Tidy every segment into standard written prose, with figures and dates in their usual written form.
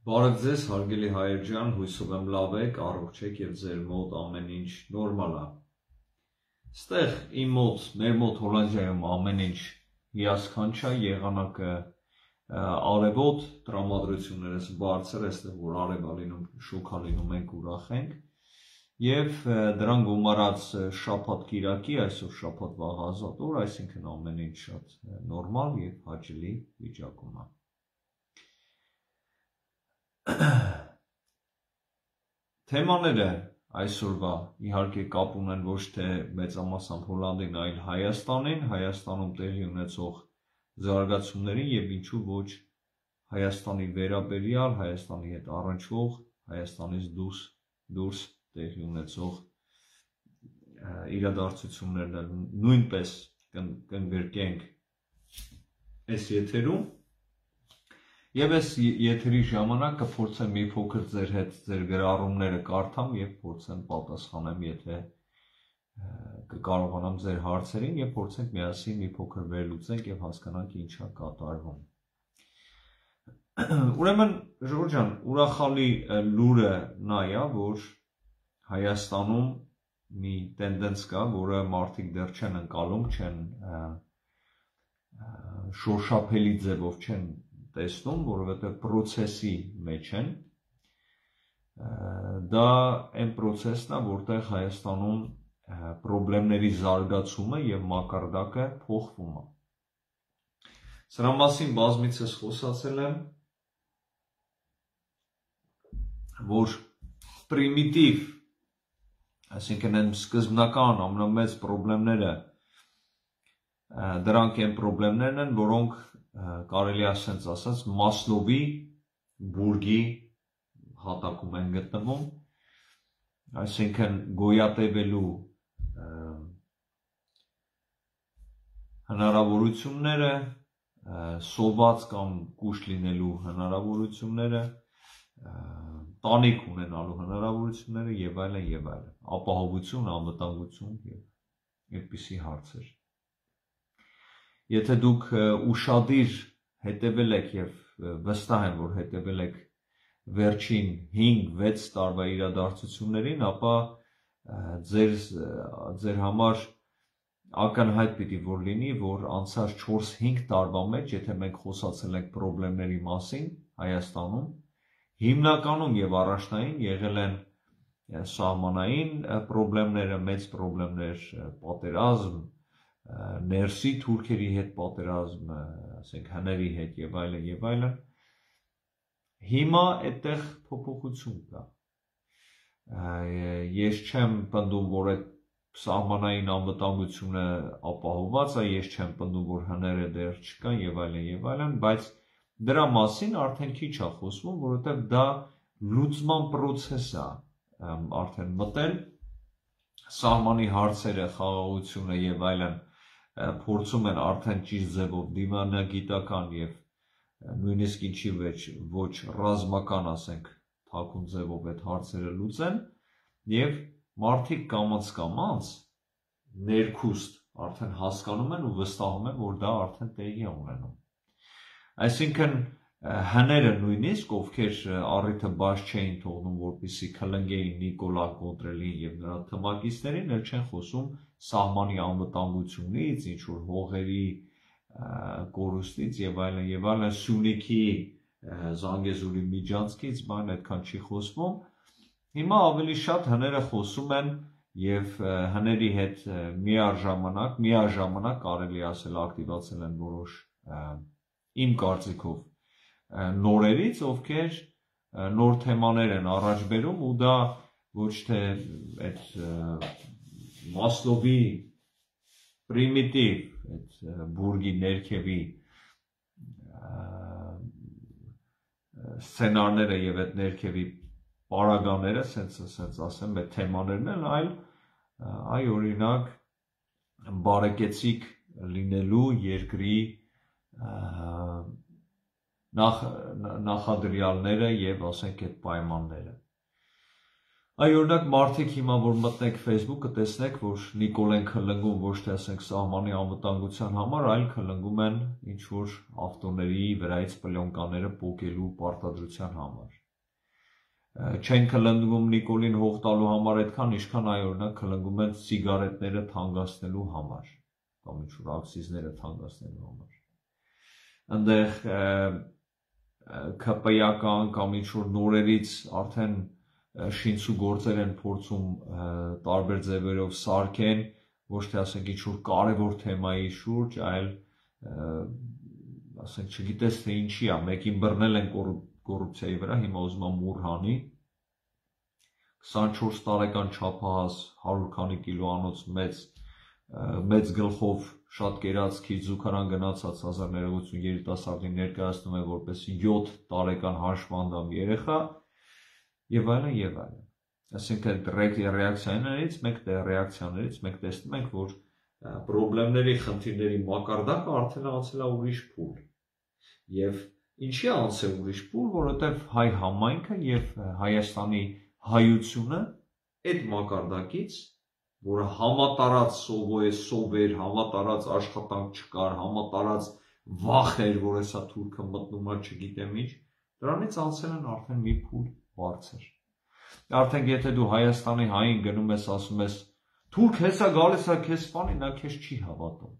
Բարև ձեզ, հարգելի հայեր ջան, հույսով եմ լավ եք, առողջ եք եւ ձեր մոտ ամեն ինչ նորմալ է։ Ստեղ իմ մոտ, մեր մոտ Հոլանդիայում ամեն ինչ հիասքանչ է, եղանակը արևոտ, տրամադրություններս բարձր է, այստեղ որ արև է լինում, շոգ է լինում, մենք ուրախ ենք։ Եվ դրան գումարած շաբաթ կիրակի, այսօր շաբաթ վաղ ազատ օր, այսինքն ամեն ինչ շատ նորմալ եւ հաճելի վիճակում է։ Թեմաները այսօրվա իհարկե կապ ունեն ոչ թե մեծամասամբ Հոլանդին, այլ Հայաստանին, Հայաստանում տեղի ունեցող զարգացումներին եւ ինչու ոչ Հայաստանի վերաբերյալ, Հայաստանի հետ առնչվող, Հայաստանից դուրս տեղի ունեցող իրադարձություններն նույնպես կընդգրկենք այս եթերում։ Եվ այս եթերի ժամանակ կփորձեմ մի փոքր ձեր հետ ձեր գրառումները կարդամ եւ փորձեմ պատասխանեմ, եթե կկարողանամ ձեր հարցերին եւ փորձենք միասին մի փոքր վերլուծենք եւ հասկանանք ինչ է կատարվում։ Ուրեմն Ժորժ ջան, ուրախալի լուրը նա է, որ Հայաստանում մի տենդենս կա, որը մարդիկ դեռ չեն ընկալում, չեն շոշափելի ձևով չեն տեսնում, որովհետև process-ի մեջ են, դա այն process-ն է, որտեղ Հայաստանում պրոբլեմների զարգացումը եւ մակարդակը փոխվում է։ Սրա մասին բազմիցս խոսացել եմ, որ պրիմիտիվ, այսինքն այն սկզբնական ամենամեծ պրոբլեմները, դրանք այն պրոբլեմներն են, որոնք կարելի է ասենց ասած Մասլովի բուրգի հատակում են գտնվում, այսինքն գոյատևելու հնարավորությունները, սոված կամ կուշ լինելու հնարավորությունները, տանիք ունենալու հնարավորությունները եւ այլն, ապահովություն, անվտանգություն եւ այդպիսի հարցեր։ Եթե դուք ուշադիր հետևել եք եւ վստահ եմ, որ հետևել եք վերջին 5-6 տարվա իրադարձություններին, ապա ձեր համար ակնհայտ պիտի որ լինի, որ անցած 4-5 տարվա մեջ, եթե մենք խոսացել ենք պրոբլեմների մասին Հայաստանում, հիմնականում եւ առաջնային եղել են սահմանային պրոբլեմները, մեծ պրոբլեմներ, պատերազմ, ներսի թուրքերի հետ պատերազմ, ասենք հների հետ եւ այլն, հիմա այդտեղ փոփոխություն կա։ Ես չեմ պնդում, որ այդ սահմանային անվտանգությունը ապահովված է, ես չեմ պնդում, որ հները դեռ չկան եւ այլն, բայց դրա մասին արդեն քիչ է խոսվում, որովհետեւ դա լուծման process է, արդեն մտել սահմանի հարցերը, խաղաղությունը եւ այլն փորձում են արդեն ճիշտ ձևով դիվանագիտական եւ նույնիսկ ինչի ոչ ռազմական, ասենք, թաքուն ձևով այդ հարցերը լուծեն եւ մարդիկ կամաց ներքուստ արդեն հասկանում են ու վստահում են, որ դա արդեն տեղի է ունենում։ Այսինքն հները նույնիսկ, ովքեր առիթը բաց չէին թողնում, որպեսզի քլնգեին Նիկոլա Կոտրելին եւ նրա թմակիցներին, էլ չեն խոսում սահմանի անվտանգությունից, ինչ որ հողերի կորուստից եւ այլն, Սյունիքի Զանգեզուրի միջանցքից, բան այդքան չի խոսվում։ Հիմա ավելի շատ հները խոսում են եւ հների հետ միաժամանակ կարելի ասել ակտիվացել են որոշ իմ կարծիքով նորերից, ովքեր նոր թեմաներ են առաջ բերում ու դա ոչ թե այդ Մասլովի պրիմիտիվ այդ բուրգի ներքևի սցենարները եւ այդ ներքևի պարագաները, սենց ասեմ, այդ թեմաներն են, այլ օրինակ բարեկեցիկ լինելու երկրի նախադրյալները եւ ասենք այդ պայմանները։ Այ օրինակ մարդիկ հիմա որ մտնեք Facebook-ը տեսնեք, որ Նիկոլեն քլնգում ոչ թե ասենք սահմանի անվտանգության համար, այլ քլնգում են ինչ որ ավտոների վրայից պլյոնկաները պոկելու պարտադրության համար։ Չեն քլնգում Նիկոլին հող տալու համար այդքան, ինչքան այ օրինակ քլնգում են սիգարետները թանկացնելու համար, կամ ինչ որ ակցիզները թանկացնելու համար։ Այնտեղ ԿՊ-ական կամ ինչ որ նորերից արդեն շինցուգործեր են փորձում տարբեր ձևերով սարքեն, ոչ թե ասենք ինչ որ կարևոր թեմայի շուրջ, այլ ասենք չգիտես թե ինչի է, մեկին բռնել են կոռուպցիայի վրա, հիմա ուզում է մուռ հանի, 24 տարեկան չափահաս 100 քանի կիլոանոց մեծ գլխով շատ կերածքի զուգարան գնացած 1980 երիտասարդին ներկայացնում է որպես 7 տարեկան հաշվանդամ երեխա եւ այլն եւ այլն։ Այսինքն ռեակցիաներից մեկ տեսնում ենք, որ պրոբլեմների, խնդիրների մակարդակը արդեն անցել է ուրիշ փուլ։ Եվ ինչի է անցել ուրիշ փուլ, որովհետեւ հայ համայնքը եւ Հայաստանի հայությունը այդ մակարդակից, որը համատարած սովեր, համատարած աշխատանք չկար, համատարած վախ էր, որ հեսա թուրքը մտնում է չգիտեմ ինչ, դրանից անցել են արդեն մի փուլ բարձր։ Արդեն եթե դու Հայաստանի հային գնում ես, ասում ես, թուրք հեսա գալիս է քեզ սպանի, նա քեզ չի հավատում։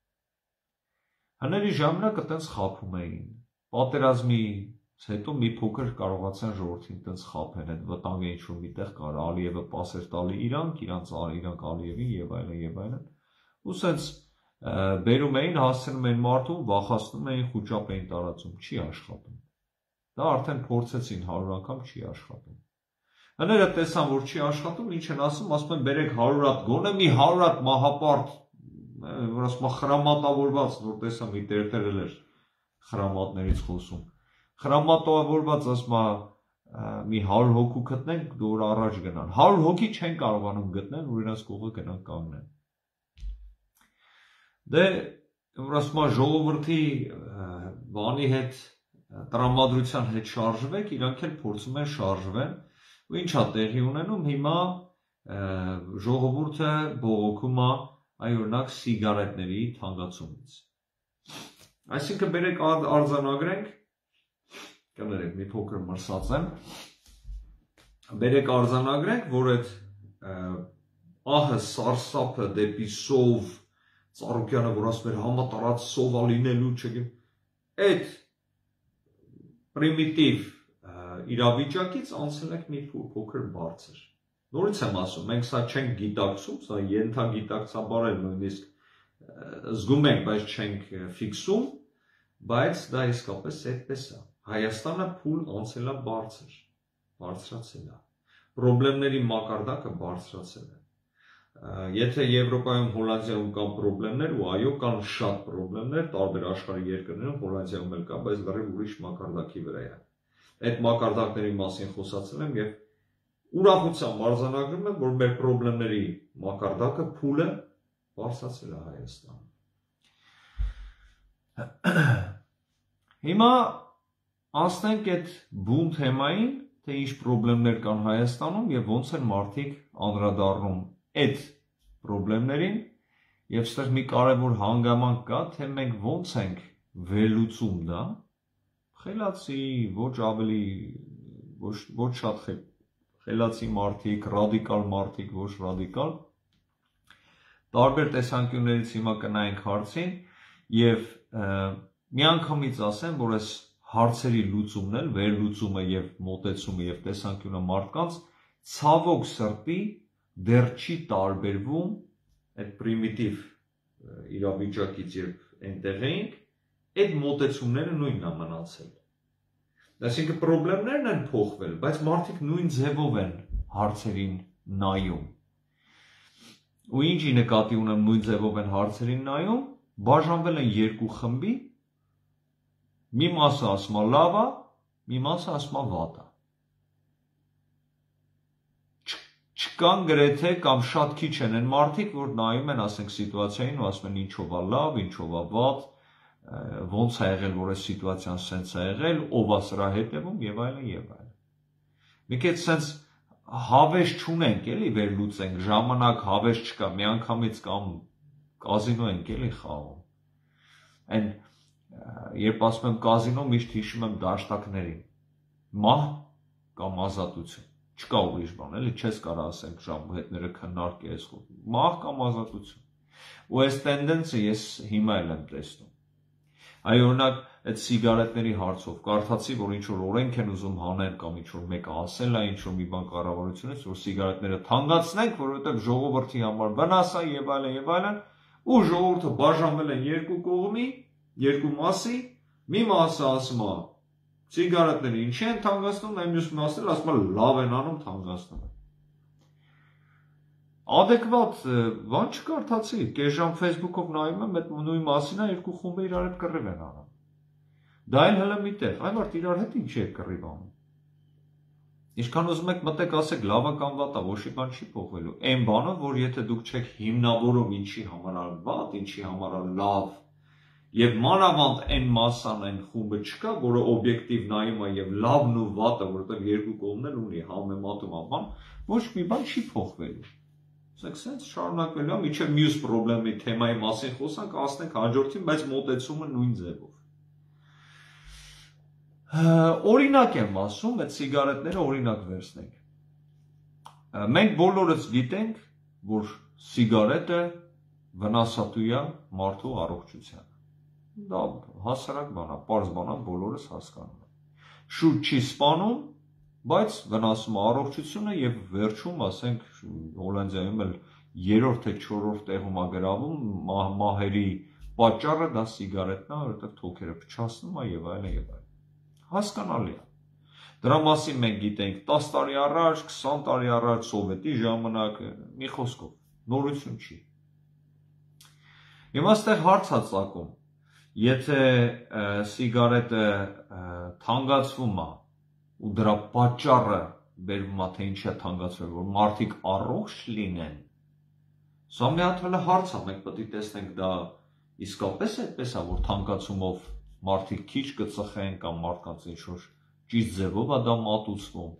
Հների ժամանակ այտենց խաբում էին։ Պատերազմից հետո մի փոքր կարողացան ժողովրդին այտենց խաբեն, այդ վտանգը ինչ որ միտեղ կար, Ալիևը պասեր տալի իրանք Ալիևին եւ այլն, ու սենց բերում էին, հասցնում էին մարդուն, վախացնում էին, խուճապ էին տարածում, չի աշխատում։ Դա արդեն փորձեցին 100 անգամ, չի աշխատում։ Հները տեսան, որ չի աշխատում, ինչ են ասում են բերեք 100 հատ գոնե մի 100 հատ մահապարտ, որ ասում խրամատավորված, որ տեսա մի տերտերել էր խրամատներից խոսում։ Խրամատավորված ասում մի 100 հոգու գտնենք, դուր առաջ գնան։ 100 հոգի չեն կարողանում գտնել, որ իրենց կողը գնան կանգնեն։ Դե որ ասում ժողովրդի բանի հետ տրամադրության հետ շարժվեք, իրանք էլ փորձում են շարժվեն, ու ինչա տեղի ունենում հիմա ժողովուրդը բողոքում է այ օրինակ սիգարետների թանկացումից։ Այսինքն բերեք արձանագրենք, կներեք մի փոքր մրսած եմ, բերեք արձանագրենք, որ այդ ահը սարսափը դեպի սով Ծառուկյանը, որ ասում էր համատարած սովա լինելու չգիտեմ, այդ պրիմիտիվ իրավիճակից անցել եք մի փոքր բարձր։ Նորից եմ ասում, մենք սա չենք գիտակցում, սա ենթագիտակցաբար էլ նույնիսկ զգում ենք, բայց չենք ֆիքսում, բայց դա իսկապես այդպես է։ Հայաստանը փուլ անցել է բարձրացել է։ Պրոբլեմների մակարդակը բարձրացել է։ Եթե Եվրոպայում, Հոլանդիայում կան պրոբլեմներ, ու այո, կան շատ պրոբլեմներ, տարբեր աշխարհի երկրներում, Հոլանդիայում էլ կա, բայց լրիվ ուրիշ մակարդակի վրա է։ Այդ մակարդակների մասին խոսացել եմ եւ ուրախությամբ արձանագրում եմ, որ մեր պրոբլեմների մակարդակը փուլը բարձրացել է Հայաստանում։ Հիմա անցնենք այդ բուն թեմային, թե ինչ պրոբլեմներ կան Հայաստանում եւ ոնց են մարդիկ անդրադառնում այդ պրոբլեմներին եւ ստեղ մի կարևոր հանգամանք կա, թե մենք ոնց ենք վերլուծում դա, խելացի, ոչ ավելի, ոչ շատ խելացի մարդիկ, ռադիկալ մարդիկ, ոչ ռադիկալ, տարբեր տեսանկյուններից հիմա կնայենք հարցին եւ միանգամից ասեմ, որ այս հարցերի լուծումն էլ, վերլուծումը եւ մոտեցումը եւ տեսանկյունը մարդկանց ցավոք սրտի դեռ չի տարբերվում այդ պրիմիտիվ իրավիճակից, երբ այնտեղ էինք, այդ մոտեցումները նույնն է մնացել։ Այսինքն պրոբլեմներն են փոխվել, բայց մարդիկ նույն ձևով են հարցերին նայում։ Ու ինչի նկատի ունեմ նույն ձևով են հարցերին նայում, բաժանվել են երկու խմբի, մի մասը ասում է լավ է, մի մասը ասում է վատ է։ Չկան գրեթե կամ շատ քիչ են այն մարդիկ, որ նայում են, ասենք, սիտուացիային ու ասում են ինչով է լավ, ինչով է վատ, ոնց է եղել, որ այս սիտուացիան սենց է եղել, ով է սրա հետևում եւ այլն եւ այլն։ Մի քիչ սենց հավես չունենք, էլի վերլուծենք, ժամանակ հավես չկա, միանգամից կամ կազինո ենք էլի խաղում։ Այն երբ ասում եմ կազինո, միշտ հիշում եմ դաշտակներին։ Մահ կամ ազատություն։ Չկա ուրիշ բան, էլի չես կարող ասենք ժամուհետները քննարկի այս խոտ։ Մահ կամ ազատություն։ Ու այս տենդենսը ես հիմա էլ եմ տեսնում։ Այ օրինակ այդ սիգարետների հարցով կարդացի, որ ինչ որ օրենք են ուզում հանեն կամ ինչ որ մեկը ասել է, ինչ որ մի բան կառավարությունից, որ սիգարետները թանկացնենք, որովհետև ժողովրդի համար վնաս է եւ այլն, ու ժողովուրդը բաժանվել են երկու կողմի, երկու մասի, մի մասը ասում է սիգարետները ինչի են թանկացնում, այլ մյուս մասը ասում է լավ են անում, թանկացնում են։ Adekvat բան չկարդացի, կես ժամ Facebook-ով նայում եմ, այդ նույն մասին է երկու խումբը իրար հետ կռիվ են անում։ Դա էլ հələ մի տեղ, այ մարդ իրար հետ ինչի է կռիվ անում։ Ինչքան ուզում եք մտեք ասեք լավա կամ վատա, ոչ մի բան չի փոխվելու։ Այն բանը, որ եթե դուք չեք հիմնավորում ինչի համար է վատ, ինչի համար է լավ, եւ մանավանդ այն մասան, այն խումբը չկա, որը օբյեկտիվ նայում է եւ լավն ու վատը, որովհետեւ երկու կողմն էլ ունի համեմատում աբան, ոչ մի բան չի փոխվելու։ Ասենք sense շարունակվելու է, միջև մյուս խնդրի թեմայի մասին խոսանք, ասենք հաջորդին, բայց մոտեցումը նույն ձևով։ Օրինակ եմ ասում, այդ սիգարետները օրինակ վերցնենք։ Մենք բոլորս գիտենք, որ սիգարետը վնասատու է մարդու առողջությանը։ Դա հասարակ բան է, պարզ բան է, բոլորս հասկանում ենք։ Շուտ չի սպանում, բայց վնասում է առողջությունը եւ վերջում, ասենք, Հոլանդիայում էլ 3-րդ թե 4-րդ տեղում է գրավում մահերի պատճառը դա սիգարետն է, որովհետեւ թոքերը փչացնում է եւ այլն եւ այլն։ Հասկանալի է։ Դրա մասին մենք գիտենք 10 տարի առաջ, 20 տարի առաջ սովետի ժամանակ, մի խոսքով, նորություն չի։ Հիմա այստեղ հարց է ծագում, եթե սիգարետը թանկացվում է ու դրա պատճառը բերվում է թե ինչ է թանկացվել, որ մարդիկ առողջ լինեն, սա մի հատ հələ հարց է, մենք պետք է տեսնենք դա իսկապես այդպես է, որ թանկացումով մարդիկ քիչ կծխեն կամ մարդկանց ինչ-որ ճիշտ ձևով է դա մատուցվում։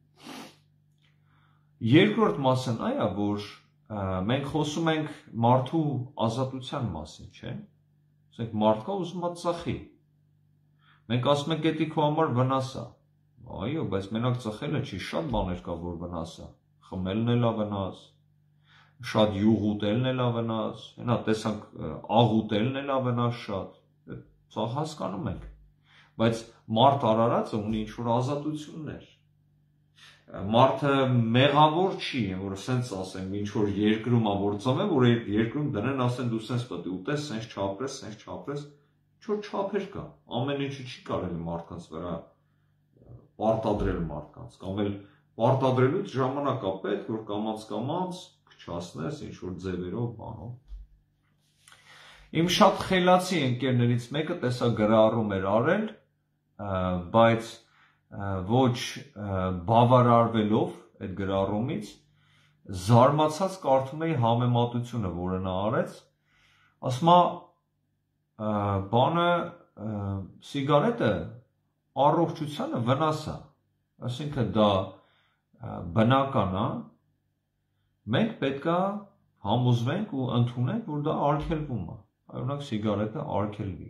Երկրորդ մասն այն է, որ մենք խոսում ենք մարդու ազատության մասին, չէ՞։ Ասենք մարդկա ուզում է ծխի։ Մենք ասում ենք դա քո համար վնաս է։ Այո, բայց մենակ ծխելը չի, շատ բաներ կա, որ վնաս է։ Խմելն էլ է վնաս, շատ յուղ ուտելն էլ է վնաս, հենա տեսանք աղ ուտելն էլ է վնաս շատ։ Սա հասկանում ենք, բայց մարդ արարածը ունի ինչ-որ ազատություններ, մարդը մեղավոր չի, որ սենց ասենք, ինչ-որ երկրում է, որ ծնվեն, որ երկրում դնեն, ասեն դու սենց պետք է ուտես, սենց չապրես, ինչ-որ չափեր կա, ամեն ինչը չի կարելի մարդկանց վրա պարտադրել մարդկանց, կամ էլ պարտադրելուց ժամանակ է պետք, որ կամաց քչացնես ինչ-որ ձևերով, բանով։ Իմ շատ խելացի ընկերներից մեկը տեսա գրառում էր արել, բայց ոչ բավարարվելով այդ գրառումից, զարմացած կարդում էի համեմատությունը, որը նա արեց, ասում է բանը սիգարետը առողջությանը վնաս է, այսինքն դա բնական է, մենք պետք է համոզվենք ու ընդունենք, որ դա արգելվում է, օրինակ սիգարետը արգելվի։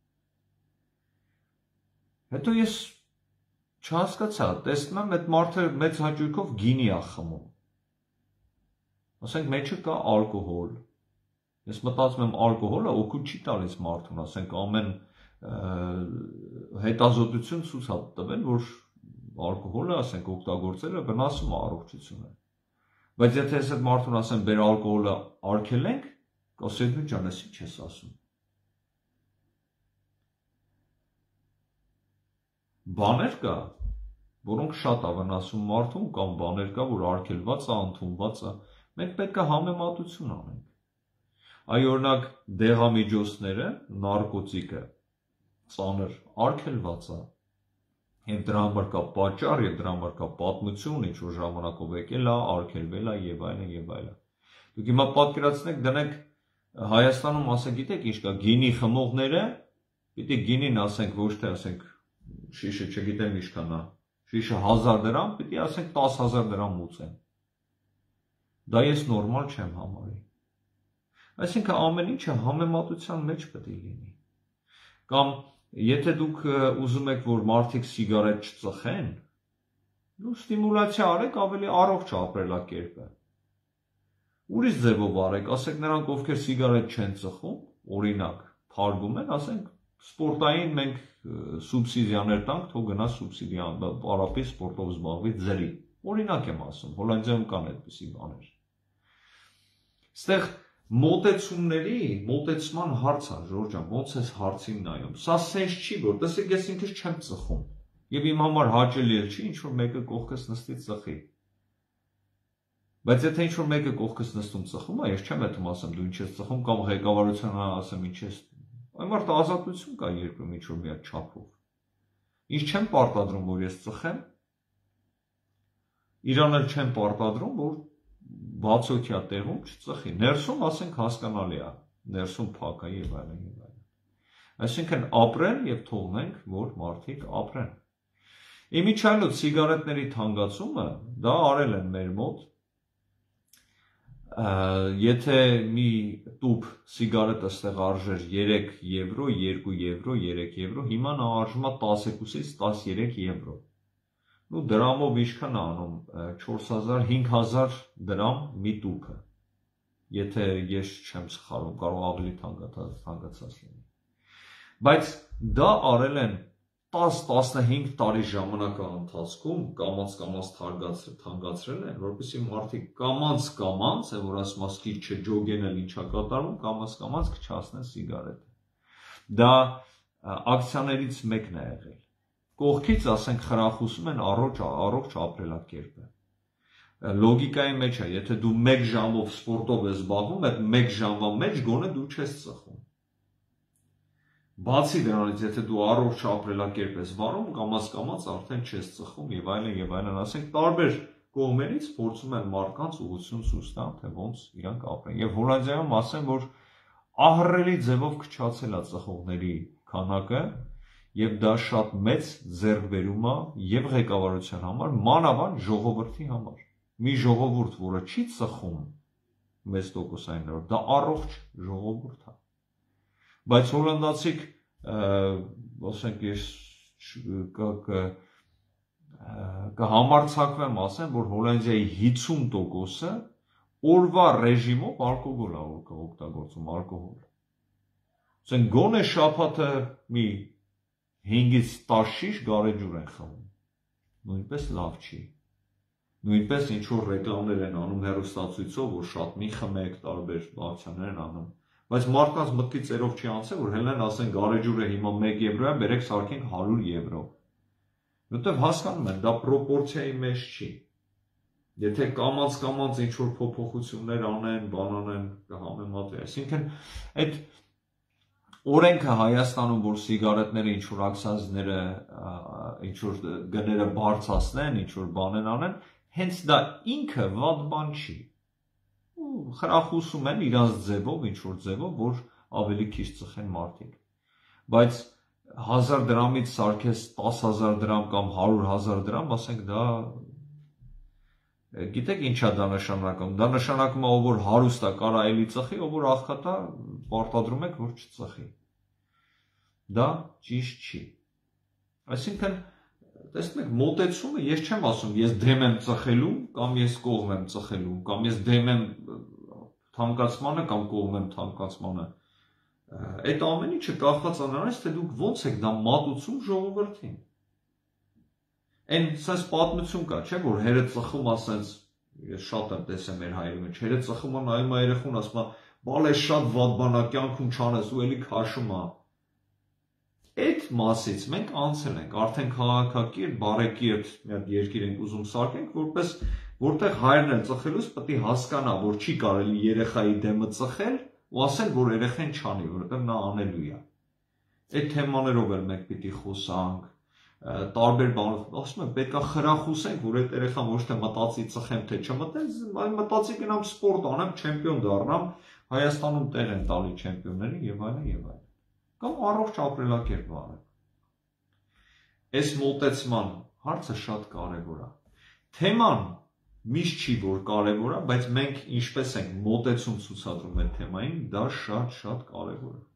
Հետո ես չհասկացա, տեսնում եմ այդ մարդը մեծ հաճույքով գինի է խմում։ Ասենք մեջը կա ալկոհոլ։ Ես մտածում եմ ալկոհոլը օգուտ չի տալիս մարդուն, ասենք ամեն հետազոտություն ցույց է տվել, որ ալկոհոլը, ասենք օգտագործելը վնասում է առողջությունը։ Բայց եթե ես այդ մարդուն ասեմ, բեր ալկոհոլը արգելենք, կասի դու ջան, ես ինչ ես ասում։ Բաներ կա, որոնք շատ է վնասում մարդուն, կամ բաներ կա, որ արգելված է, ընդունված է, մենք պետք է համեմատություն անենք։ Այ օրինակ դեղամիջոցները, նարկոտիկը, ծանր արգելված է, եւ դրա համար կա պատճառ, եւ դրա համար կա պատմություն, ինչ որ ժամանակով եկել է, արգելվել է եւ այլն եւ այլն։ Դուք հիմա պատկերացնեք, դնեք Հայաստանում, ասեք, գիտեք ինչ կա, գինի խմողները, պիտի գինին ասենք ոչ թե ասենք շիշը չգիտեմ ինչքան է, շիշը 1000 դրամ, պիտի ասենք 10000 դրամ ուծեմ։ Դա ես նորմալ չեմ համարի։ Այսինքն ամեն ինչը համեմատության մեջ պետք է լինի։ Կամ եթե դուք ուզում եք, որ մարդիկ սիգարետ չծխեն, դու ստիմուլյացիա արեք ավելի առողջ ապրելակերպը։ Ուրիշ ձևով արեք, ասեք նրանք, ովքեր սիգարետ չեն ծխում, օրինակ, թարգում են, ասենք, սպորտային մենք սուբսիդիաներ տանք, թող գնա սուբսիդիա, պարապի սպորտով զբաղվի ձրի։ Օրինակ եմ ասում, Հոլանդիայում կան այդպիսի բաներ։ Այստեղ մոտեցման հարց է, Ժորժ ջան, ոնց ես հարցին նայում։ Սա սենց չի, որ տեսեք ես ինքս չեմ ծխում։ Եվ իմ համար հաճելի էլ չի, ինչ որ մեկը կողքս նստի ծխի։ Բայց եթե ինչ որ մեկը կողքս նստում ծխում է, ես չեմ հետում ասեմ դու ինչ ես ծխում կամ ղեկավարությանը ասեմ ինչ ես։ Այն մարդը ազատություն կա երկրում ինչ որ մի հատ չափով։ Ինչ չեմ պարտադրում, որ ես ծխեմ։ Իրան էլ չեմ պարտադրում, որ բացօթյա տեղում չծխի։ Ներսում ասենք հասկանալի է, ներսում փակ է եւ այլն եւ այլն։ Այսինքն ապրեն եւ թողնենք, որ մարդիկ ապրեն։ Իմիջիայլոց սիգարետների թանկացումը դա արել են մեր մոտ։ Եթե մի տուփ սիգարետ ըստեղ արժեր 3 եվրո, 2 եվրո, 3 եվրո, հիմա նա արժում է 12-ից 13 եվրո։ Ու դրամով ինչքան է անում 4000, 5000 դրամ մի տուփը։ Եթե ես չեմ սխալվում, կարող ավելի թանկացած լինի։ Բայց դա արել են 10-15 տարի ժամանակա ընթացքում կամաց թանկացրել են, որպեսզի մարդիկ կամաց, որ ասում ասքի չջոգեն էլ ինչա կատարվում, կամաց քչացնեն սիգարետը։ Դա ակցիաներից մեկն է եղել։ Կողքից ասենք խրախուսում են առողջ ապրելակերպը։ Լոգիկայի մեջ է, եթե դու 1 ժամով սպորտով ես զբաղվում, այդ 1 ժամվա մեջ գոնե դու չես ծխում։ Բացի դրանից, եթե դու առողջ ապրելակերպ ես վարում, կամաց արդեն չես ծխում եւ այլն, ասենք տարբեր կողմերից փորձում են մարդկանց ուղղություն ցույց տալ, թե ոնց իրանք ապրեն։ Եվ Հոլանդիայում ասեմ, որ ահռելի ձևով քչացել է ծխողների քանակը, եւ դա շատ մեծ ձեռքբերում է եւ ղեկավարության համար, մանավանդ ժողովրդի համար։ Մի ժողովուրդ, որը չի ծխում մեծ տոկոսայինով, դա առողջ ժողովուրդ է։ Բայց հոլանդացիք, ասենք ես կհամարձակվեմ ասեմ, որ Հոլանդիայի 50%-ը օրվա ռեժիմով ալկոգոլ է օգտագործում, ալկոհոլ։ Ասենք գոնե շաբաթը մի 5-ից 10 շիշ գարեջուր են խմում։ Նույնպես լավ չի։ Նույնպես ինչ որ ռեկլամներ են անում հեռուստացույցով, որ շատ մի խմեք, տարբեր բաղցաններ են անում։ Բայց մարդկանց մտքից ծերով չի անցել, որ հելեն ասեն գարեջուրը հիմա 1 եվրո է, բերեք սարքենք 100 եվրո։ Որտեվ հասկանում են, դա պրոպորցիայի մեջ չի։ Եթե կամաց ինչ որ փոփոխություններ անեն, բան անեն, կհամեմատվի։ Այսինքն այդ օրենքը Հայաստանում, որ սիգարետները ինչ որ ակցիզները, ինչ որ գները բարձրացնեն, ինչ որ բան անեն, հենց դա ինքը վատ բան չի։ Խրախուսում են իրանց ձևով, ինչ որ ձևով, որ ավելի քիչ ծխեն մարդիկ։ Բայց 1000 դրամից սարքես 10000 դրամ կամ 100,000 դրամ, ասենք դա գիտեք ինչա դա նշանակում։ Դա նշանակում է, ով որ հարուստ է, կարա էլի ծխի, ով որ աղքատ է, պարտադրում եք, որ չծխի։ Դա ճիշտ չի։ Այսինքն, տեսնեք, մոտեցումը, ես չեմ ասում, ես դեմ եմ ծխելու, կամ ես կողմ եմ ծխելու, կամ ես դեմ եմ թանկացմանը, կամ կողմ եմ թանկացմանը։ Այդ ամեն ինչը կախված է նրանից, թե դուք ոնց եք դա մատուցում ժողովրդին։ Այն սենց պատմություն կա, չէ, որ հերը ծխում ասենց, ես շատ եմ տեսել մեր հայերի մեջ, հերը ծխում է նայում է երեխուն, ասում է, բալ է շատ վատ բան է, կյանքում չանես, ու էլի քաշում է։ Այդ մասից մենք անցել ենք, արդեն քաղաքակիրթ, բարեկիրթ մի հատ երկիր ենք ուզում սարքենք, որտեղ հայրն էլ ծխելուց պետք է հասկանա, որ չի կարելի երեխայի դեմը ծխել ու ասել, որ երեխան չանի, որովհետև նա անելու է։ Այդ թեմաներով էլ մենք պիտի խոսանք, տարբեր բաներով, ասում եմ, պետք է խրախուսենք, որ այդ երեխան ոչ թե մտածի ծխեմ, թե չմտեմ, մտածի գնամ սպորտ անեմ, չեմպիոն դառնամ, Հայաստանում տեղ են տալի չեմպիոններին եւ այլն։ Կամ առողջ ապրելակերպ վարել։ Այս մոտեցման Հարցը շատ կարևոր է։ Թեման միշտ չի որ կարևոր է, բայց մենք ինչպես ենք մոտեցում ցուցադրում այդ թեմային, դա շատ կարևոր է։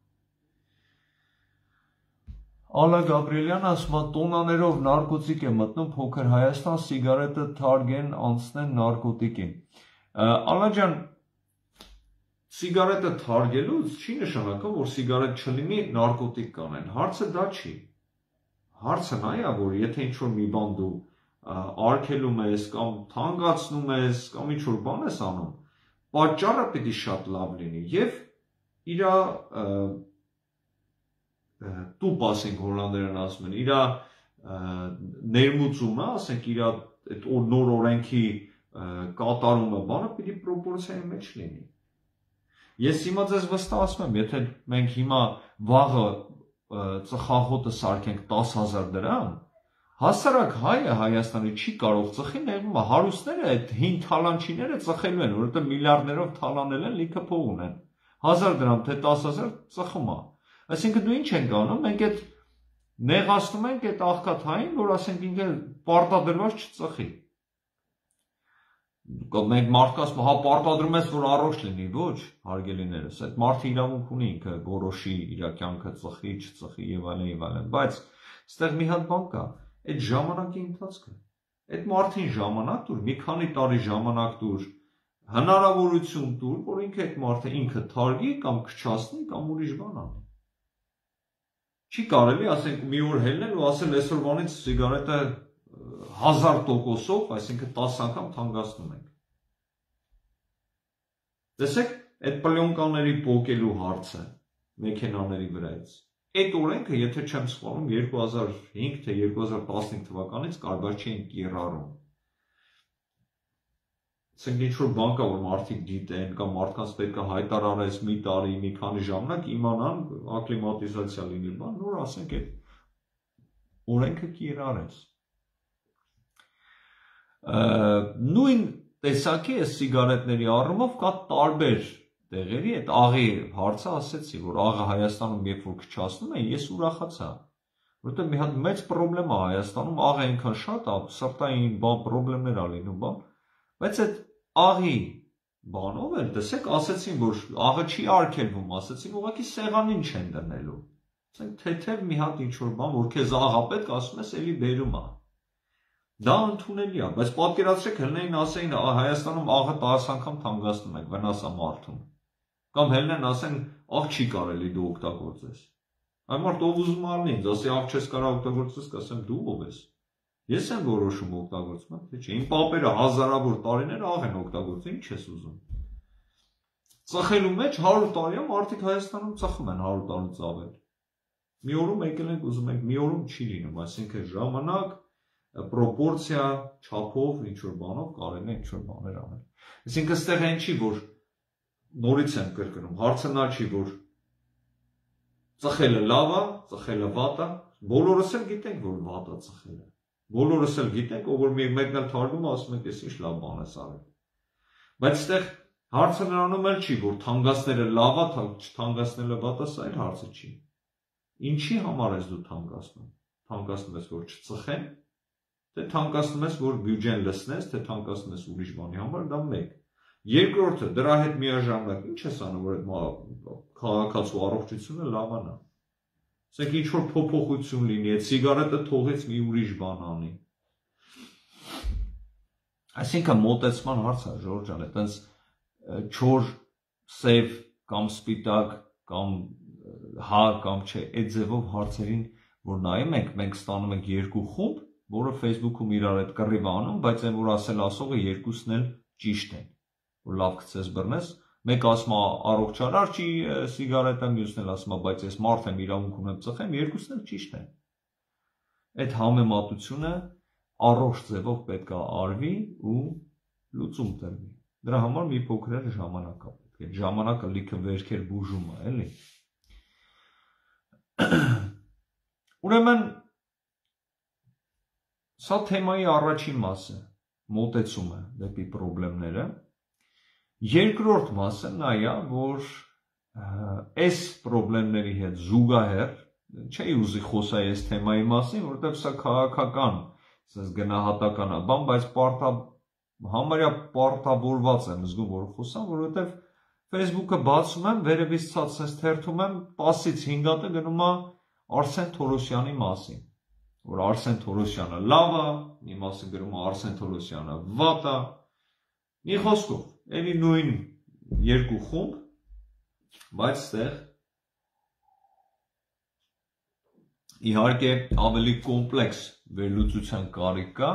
Ալա Գաբրիելյանը ասում է տոնաներով նարկոտիկ է մտնում փոքր Հայաստան, սիգարետը թարգեն անցնեն նարկոտիկին։ Ալա ջան, սիգարետը թարգելուց չի նշանակում, որ սիգարետ չլինի նարկոտիկ կանեն։ Հարցը դա չի։ Հարցը նա է, որ եթե ինչ-որ մի բան դու արգելում ես կամ թանկացնում ես կամ ինչ-որ բան ես անում, պատճառը պիտի շատ լավ լինի եւ իր տուպ ասենք հոլանդերեն ասում են, իր ներմուծումը, ասենք իր այդ նոր օրենքի կատարումը բանը պիտի պրոպորցիայի մեջ լինի։ Ես հիմա ձեզ վստահ ասում եմ, եթե մենք հիմա վաղը ծխախոտը սարքենք 10,000 դրամ, հասարակ հայը Հայաստանի չի կարող ծխի, ներվում է հարուստները այդ հին թալանչիները ծխելու են, որովհետեւ միլիարդներով թալանել են, լիքը փող ունեն։ 1000 դրամ թե 10,000 ծխում է։ Այսինքն դու ինչ ենք անում, մենք այդ նեղացնում ենք այդ աղքատային, որ ասենք ինքը պարտադրված չծխի։ Մենք մարդկանց հա պարտադրում ես, որ առողջ լինի, ոչ, հարգելիներս, այդ մարդը իրավունք ունի ինքը որոշի իր կյանքը ծխի, չծխի եւ այլն, բայց այստեղ մի հատ բան կա, այդ ժամանակի ընթացքը, այդ մարդին ժամանակ տուր, մի քանի տարի ժամանակ տուր, հնարավորություն տուր, որ ինքը այդ մարդը ինքը թարգի կամ քչացնի կամ ուրիշ բան անի։ Չի կարելի, ասենք, մի օր հելնել ու ասել այսօրվանից սիգարետը 1000%-ով, այսինքն 10 անգամ թանկացնում ենք։ Տեսեք, այդ պլյոնկաների պոկելու հարցը մեքենաների վրայից։ Այդ օրենքը, եթե չեմ սխալվում, 2005 թե 2015 թվականից կարբաչի են կիրառում։ Ասենք ինչ-որ բան կա, որ մարդիկ գիտեն կամ մարդկանց պետք է հայտարարես մի տարի, մի քանի ժամանակ իմանան ակլիմատիզացիա լինի բան, նոր ասենք այդ օրենքը կիրառեց։ Նույն տեսակի է սիգարետների առումով կա տարբեր տեղերի, այդ աղի հարցը ասեցի, որ աղը Հայաստանում երբ որ քչացնում են, ես ուրախացա, որովհետև մի հատ մեծ պրոբլեմ է Հայաստանում, աղը այնքան շատ է, սրտային բան պրոբլեմներ ա լինում բան, բայց այդ աղի բանով էլ տեսեք, ասեցին, որ աղը չի արգելվում, ասեցին, ուղղակի սեղանին չեն դնելու։ Ասենք թեթև մի հատ ինչ-որ բան, որ քեզ աղա պետք, ասում ես, էլի բերում է։ Դա ընդունելի է, բայց պատկերացրեք, հելնեին ասեին, Հայաստանում աղը 10 անգամ թանկացնում եք, վնաս է մարդուն։ Կամ հելնեն ասեն, աղ չի կարելի դու օգտագործես։ Այն մարդ ով ուզում ալնի ինձ, ասի աղ չես կարող օգտագործես, կասեմ դու ով ես։ Ես եմ որոշում օգտագործում, թե չէ։ Իմ պապերը հազարավոր տարիներ աղ են օգտագործում, ինչ ես ուզում։ Ծխելու մեջ 100 տարի է մարդիկ Հայաստանում ծխում են 100 տարուց ավել։ Մի օրում եկել ենք ուզում ենք, մի օրում չի լինում, այսինքն ժամանակ, պրոպորցիա, չափով, ինչ-որ բանով կարելի է ինչ-որ բաներ անել։ Այսինքն այստեղ այն չի, որ նորից եմ կրկնում, հարցը նա չի, որ ծխելը լավ է, ծխելը վատ է, բոլորս էլ գիտենք, որ վատ է ծխելը։ Բոլորս էլ գիտենք, ով որ մեկն էլ թարգում է, ասում ենք, ես ինչ լավ բան ես արել։ Բայց այստեղ հարցը նրանում էլ չի, որ թանկացնելը լավ է, չթանկացնելը վատ է, սա էլ հարցը չի։ Ինչի համար ես դու թանկացնում։ Թանկացնում ես, որ չծխեն, թե թանկացնում ես, որ բյուջեն լցնես, թե թանկացնում ես ուրիշ բանի համար, դա մեկ։ Երկրորդը, դրա հետ միաժամանակ ինչ ես անում, որ այդ քաղաքացու առողջությունը լավանա։ Ասենք ինչ-որ փոփոխություն լինի, այդ սիգարետը թողեց մի ուրիշ բան անի։ Այսինքն մոտեցման հարց է, Ժորժ ջան, այտենց չոր, սև կամ սպիտակ կամ հա կամ չէ, այդ ձևով հարցերին, որ նայում ենք, մենք ստանում ենք երկու խումբ, որը Facebook-ում իրար այդ կռիվ անում, բայց այն որ ասել ասողը երկուսն էլ ճիշտ են, որ լավ գցես բռնես, մեկ ասում է առողջարար չի սիգարետը, մյուսն էլ ասում է, բայց ես մարդ եմ, իրավունք ունեմ ծխեմ, երկուսն էլ ճիշտ են։ Այդ համեմատությունը առողջ ձևով պետք է արվի ու լուծում տրվի։ Դրա համար մի փոքր ժամանակ է պետք է, ժամանակը լիքը վերքեր բուժում է, էլի։ Ուրեմն սա թեմայի առաջին մասը, մոտեցումը դեպի խնդիրները։ Երկրորդ մասը նա է, որ այս խնդիրների հետ զուգահեռ չի ուզի խոսալ այս թեմայի մասին, որովհետև սա քաղաքական ասես գնահատական է, բան, բայց համարյա պարտավորված եմ զգում, որ խոսամ, որովհետև Facebook-ը բացում եմ, վերևից ցած թերթում եմ, 10-ից 5 հատ գնում է Արսեն Թորոսյանի մասին, որ Արսեն Թորոսյանը լավ է, մի մասը գրում է Արսեն Թորոսյանը վատ է, մի խոսքով, էլի նույն երկու խումբ, բայց ստեղ իհարկե ավելի կոմպլեքս վերլուծության կարիք կա։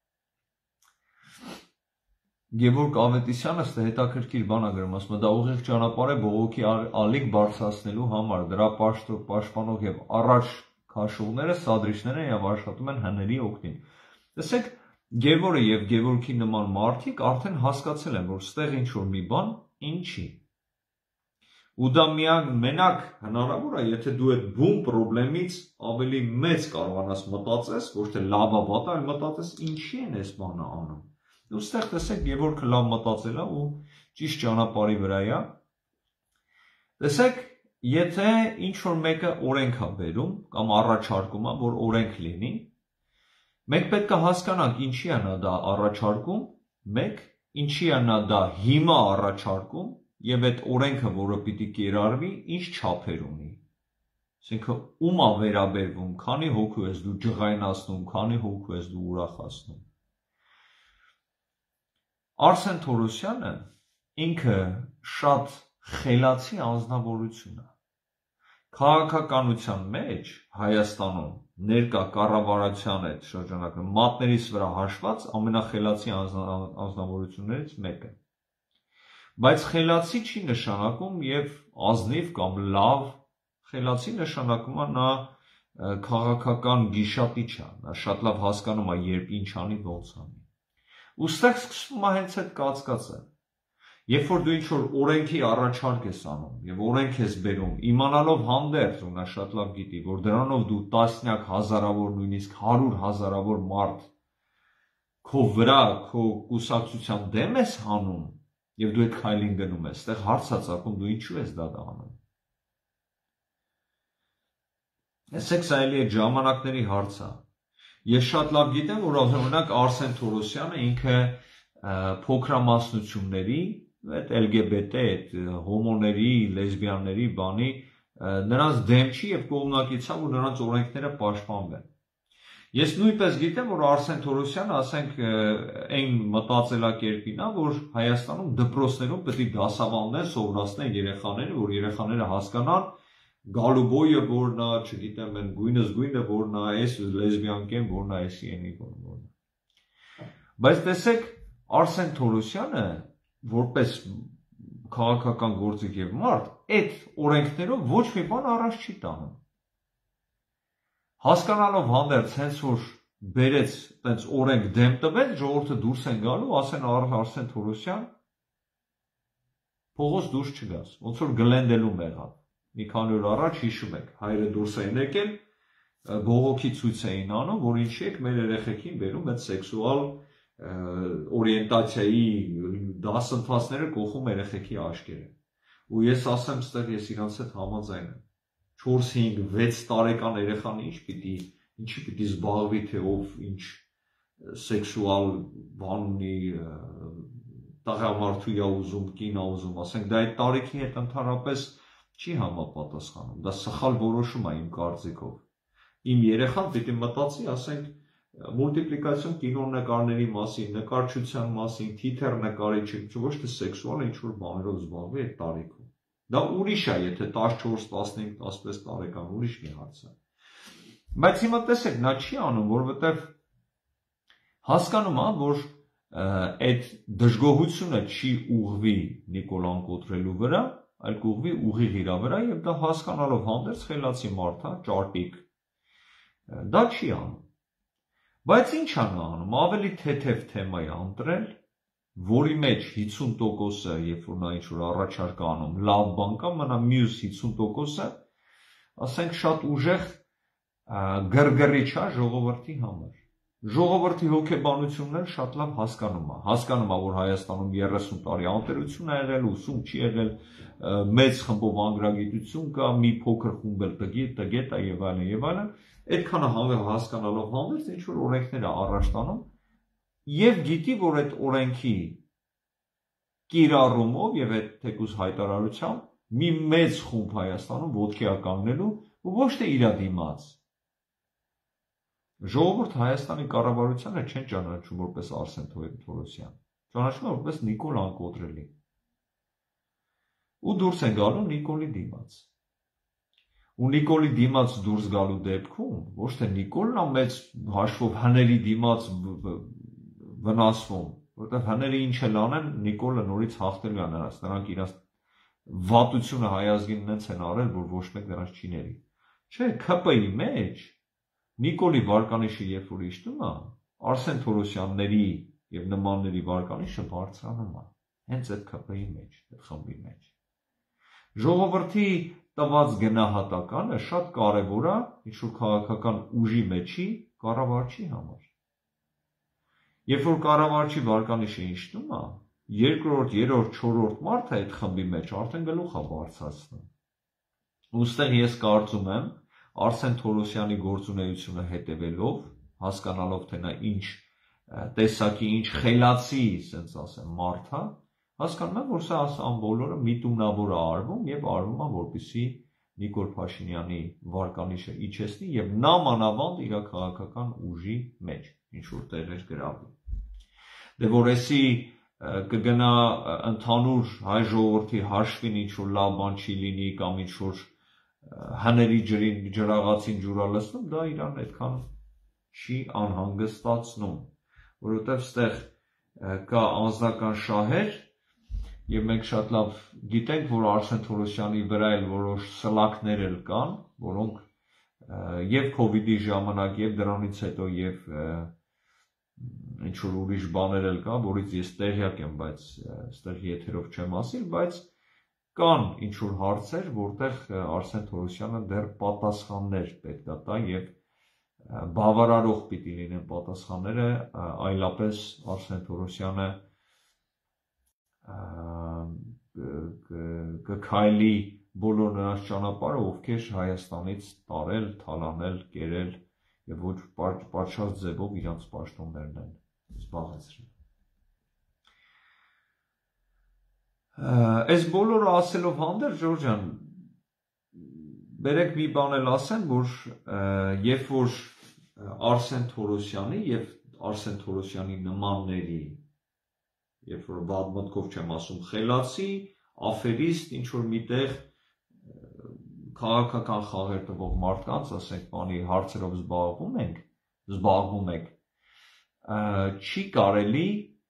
Գևորգ Ավետիսյանը ստե հետաքրքիր բան է գրում, ասում է դա ուղիղ ճանապարհ է բողոքի ալիք բարձրացնելու համար, դրա պաշտպանող եւ առաջ քաշողները սադրիչները եւ աշխատում են հների օգտին։ Տեսեք, Գևորգը եւ Գևորգի նման մարդիկ արդեն հասկացել են, որ ստեղ ինչ որ մի բան ինչի։ Ու դա մենակ հնարավոր է, եթե դու այդ բուն պրոբլեմից ավելի մեծ կարողանաս մտածես, ոչ թե լավ է վատ, այլ մտածես ինչի են այս բանը անում։ Ու ստեղ տեսեք Գևորգը լավ մտածել է ու ճիշտ ճանապարհի վրա է։ Տեսեք, եթե ինչ որ մեկը օրենք է բերում կամ առաջարկում է, որ օրենք լինի, մենք պետք է հասկանանք ինչի է նա դա առաջարկում, մեկ, ինչի է նա դա հիմա առաջարկում, եւ այդ օրենքը, որը պիտի կիրառվի, ինչ չափեր ունի։ Այսինքն ում է վերաբերվում, քանի հոգու ես դու ջղայնացնում, քանի հոգու ես դու ուրախացնում։ Արսեն Թորոսյանը ինքը շատ խելացի անձնավորություն է։ Քաղաքականության մեջ Հայաստանում ներկա կառավարության այդ շրջանակում մատներից վրա հաշված ամենախելացի անձնավորություններից մեկը։ Բայց խելացի չի նշանակում եւ ազնիվ կամ լավ, խելացի նշանակում է նա քաղաքական գիշատիչ է, նա շատ լավ հասկանում է երբ ինչ անի, ոնց անի։ Ու ստեղ սկսվում է հենց այդ կասկածը։ Երբ որ դու ինչ որ օրենքի առաջարկ ես անում եւ օրենք ես բերում, իմանալով հանդերձ, ու նա շատ լավ գիտի, որ դրանով դու տասնյակ հազարավոր, նույնիսկ 100,000-ավոր մարդ քո վրա, քո կուսակցության դեմ ես հանում, եւ դու այդ քայլին գնում ես, այդտեղ հարց է ծագում, դու ինչու ես դա անում։ Այսեք սա էլի այդ ժամանակների հարց է։ Ես շատ լավ գիտեմ, որ օրինակ Արսեն Թորոսյանը ինքը փոքրամասնությունների, այդ LGBT, այդ հոմոների, լեսբիյանների բանի, նրանց դեմ չի եւ կողմնակից է, որ նրանց օրենքները պաշտպանվեն։ Ես նույնպես գիտեմ, որ Արսեն Թորոսյանը, ասենք, այն մտածելակերպին է, որ Հայաստանում դպրոցներում պետք է դասավանդեն, սովորացնեն երեխաներին, որ երեխաները հասկանան գալու բոյը որն է, չգիտեմ, այն գույնը որն է, այս լեսբիянկեն որն է, այսի ենի որն է։ Բայց տեսեք, Արսեն Թորոսյանը, որպես քաղաքական գործիք եւ մարդ, այդ օրենքներով ոչ մի բան առաջ չի տանում։ Հասկանալով հանդերձ հենց որ բերեց տենց օրենք դեմ տվեց, ժողովուրդը դուրս են գալու, ասեն Արսեն Թորոսյան, փողոց դուրս չգաս, ոնց որ Գլենդելում եղավ։ Մի քանի օր առաջ հիշում եք, հայրը դուրս էին եկել, բողոքի ցույց էին անում, որ ինչի եք մեր երեխեքին բերում այդ սեքսուալ օրիենտացիայի դասընթացները կողում երեխեքի աչքերը։ Ու ես ասեմ, ստեղ ես իրանց հետ համաձայն եմ։ 4-5-6 տարեկան երեխան ինչի պիտի զբաղվի, թե ով ինչ սեքսուալ բան ունի, տղամարդու է ուզում, կին է ուզում, ասենք, դա այդ տարիքի հետ ընդհանրապես չի համապատասխանում, դա սխալ որոշում է իմ կարծիքով։ Իմ երեխան պիտի մտածի, ասենք, մուլտիպլիկացիոն կինոնկարների մասին, նկարչության մասին, թիթեռ նկարիչ, ոչ թե սեքսուալ ինչ-որ բաներով զբաղվի այդ տարիքում։ Դա ուրիշ է, եթե 14, 15, 16 տարեկան ուրիշ մի հարց է։ Բայց հիմա տեսեք, նա չի անում, որովհետև հասկանում է, որ այդ դժգոհությունը չի ուղղվի Նիկոլան կոտրելու վրա, այլ կուղղվի ուղիղ իրա վրա եւ դա հասկանալով հանդերձ խելացի մարդ է, ճարպիկ։ Դա չի անում։ Բայց ինչ է նա անում, ավելի թեթև թեմա է ընտրել, որի մեջ 50%-ը, երբ որ նա ինչ-որ առաջարկ անում, լավ բան կա, մնա մյուս 50%-ը, ասենք շատ ուժեղ գրգռիչ է ժողովրդի համար։ Ժողովրդի հոգեբանությունն էլ շատ լավ հասկանում է, որ Հայաստանում 30 տարի անտերություն է եղել, ուսում չի եղել, մեծ խմբով անգրագիտություն կա, մի փոքր խումբ էլ տգետ է եւ այլն եւ այլն։ Այդքանը հասկանալով համերձ ինչ որ օրենքներ է առաջ տանում եւ գիտի, որ այդ օրենքի կիրառումով եւ այդ թեկուզ հայտարարությամբ մի մեծ խումբ Հայաստանում ոտքի է կանգնելու ու ոչ թե իր դիմաց։ Ժողովուրդ Հայաստանի կառավարությանը չեն ճանաչում որպես Արսեն Թորոսյան, ճանաչում են որպես Նիկոլ Անկոտրելի։ Ու դուրս են գալու Նիկոլի դիմաց։ Ու Նիկոլի դիմաց դուրս գալու դեպքում ոչ թե Նիկոլն է մեծ հաշվով հների դիմաց վնասվում, որտեղ հները ինչ էլ անեն, Նիկոլը նորից հաղթելու է նրանց, նրանք իրաց վատությունը հայ ազգին նենց են արել, որ ոչ մեկ նրանց չի ների։ Չէ, ՔՊ-ի մեջ Նիկոլի վարկանիշը երբ որ իջնում է, Արսեն Թորոսյանների եւ նմանների վարկանիշը բարձրանում է, հենց այդ ՔՊ-ի մեջ, այդ խմբի մեջ։ Ժողովրդի տված գնահատականը շատ կարևոր է ինչ-որ քաղաքական ուժի մեջի կառավարչի համար։ Երբ որ կառավարչի վարկանիշը իջնում է, երկրորդ, երրորդ, չորրորդ մարդը այդ խմբի մեջ արդեն գլուխ է բարձրացնում։ Ուստեղ ես կարծում եմ, Արսեն Թորոսյանի գործունեությունը հետևելով, հասկանալով թե նա ինչ տեսակի, ինչ խելացի, ասենց ասեմ, մարդ է, հասկանում եմ, որ սա բոլորը միտումնավոր է արվում եւ արվում է, որպեսզի Նիկոլ Փաշինյանի վարկանիշը իջեցնի եւ նա մանավանդ իր քաղաքական ուժի մեջ ինչ որ տեղեր գրավի։ Դե որ էսի կգնա ընդհանուր հայ ժողովրդի հաշվին ինչ որ լավ բան չի լինի կամ ինչ որ հների ջրաղացին ջուրա լցնում, դա իրան այդքան չի անհանգստացնում, որովհետև ստեղ կա անձնական շահեր եւ մենք շատ լավ գիտենք, որ Արսեն Թորոսյանի վրա էլ որոշ սլաքներ էլ կան, որոնք եւ COVID-ի ժամանակ եւ դրանից հետո եւ ինչ որ ուրիշ բաներ էլ կա, որից ես տեղյակ եմ, բայց այստեղ եթերով չեմ ասիլ, բայց կան ինչ որ հարցեր, որտեղ Արսեն Թորոսյանը դեռ պատասխաններ պետք է տա եւ բավարարող պիտի լինեն պատասխանները, այլապես Արսեն Թորոսյանը կքայլի բոլոր նրանց ճանապարհը, ովքեր Հայաստանից տարել, թալանել, կերել եւ ոչ պատշաճ ձևով իրանց պաշտոններն են զբաղեցրել։ Այս բոլորը ասելով հանդերձ, Ժորժ ջան, բերեք մի բան էլ ասեմ, որ երբ որ Արսեն Թորոսյանի եւ Արսեն Թորոսյանի նմանների, երբ որ վատ մտքով չեմ ասում, խելացի, աֆերիստ, ինչ որ միտեղ քաղաքական խաղեր տվող մարդկանց, ասենք, բանի հարցերով զբաղվում եք, չի կարելի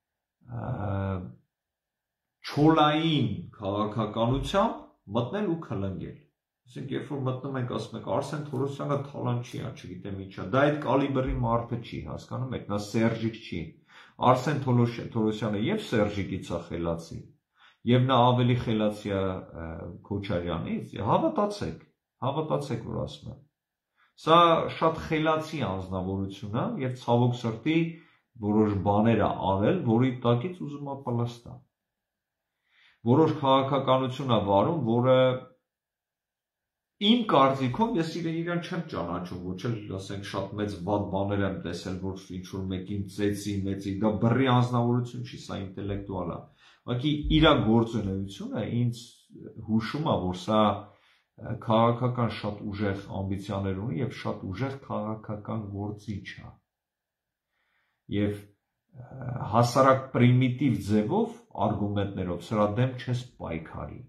չոլային քաղաքականությամբ մտնել ու քլնգել։ Ասենք, երբ որ մտնում ենք, ասում եք, Արսեն Թորոսյանը թալան չի, չգիտեմ ինչա, դա այդ կալիբրի մարդը չի, հասկանում եք, նա Սերժիկ չի։ Արսեն Թորոսյանը եւ Սերժիկից է խելացի, եւ նա ավելի խելացի է Քոչարյանից, հավատացեք, որ ասում եմ։ Սա շատ խելացի անձնավորություն է եւ ցավոք սրտի որոշ բաներ է արել, որի տակից ուզում է պլստա։ Որոշ քաղաքականություն է վարում, որը իմ կարծիքով ես իրան չեմ ճանաչում, ոչ էլ ասենք շատ մեծ վատ բաներ եմ տեսել, որ ինչ որ մեկին ծեծի, դա բռի անձնավորություն չի, սա ինտելեկտուալ է։ Ուղղակի իր գործունեությունը ինձ հուշում է, որ սա քաղաքական շատ ուժեղ ամբիցիաներ ունի եւ շատ ուժեղ քաղաքական գործիչ է։ Եվ հասարակ պրիմիտիվ ձևով արգումենտներով սրա դեմ չես պայքարի։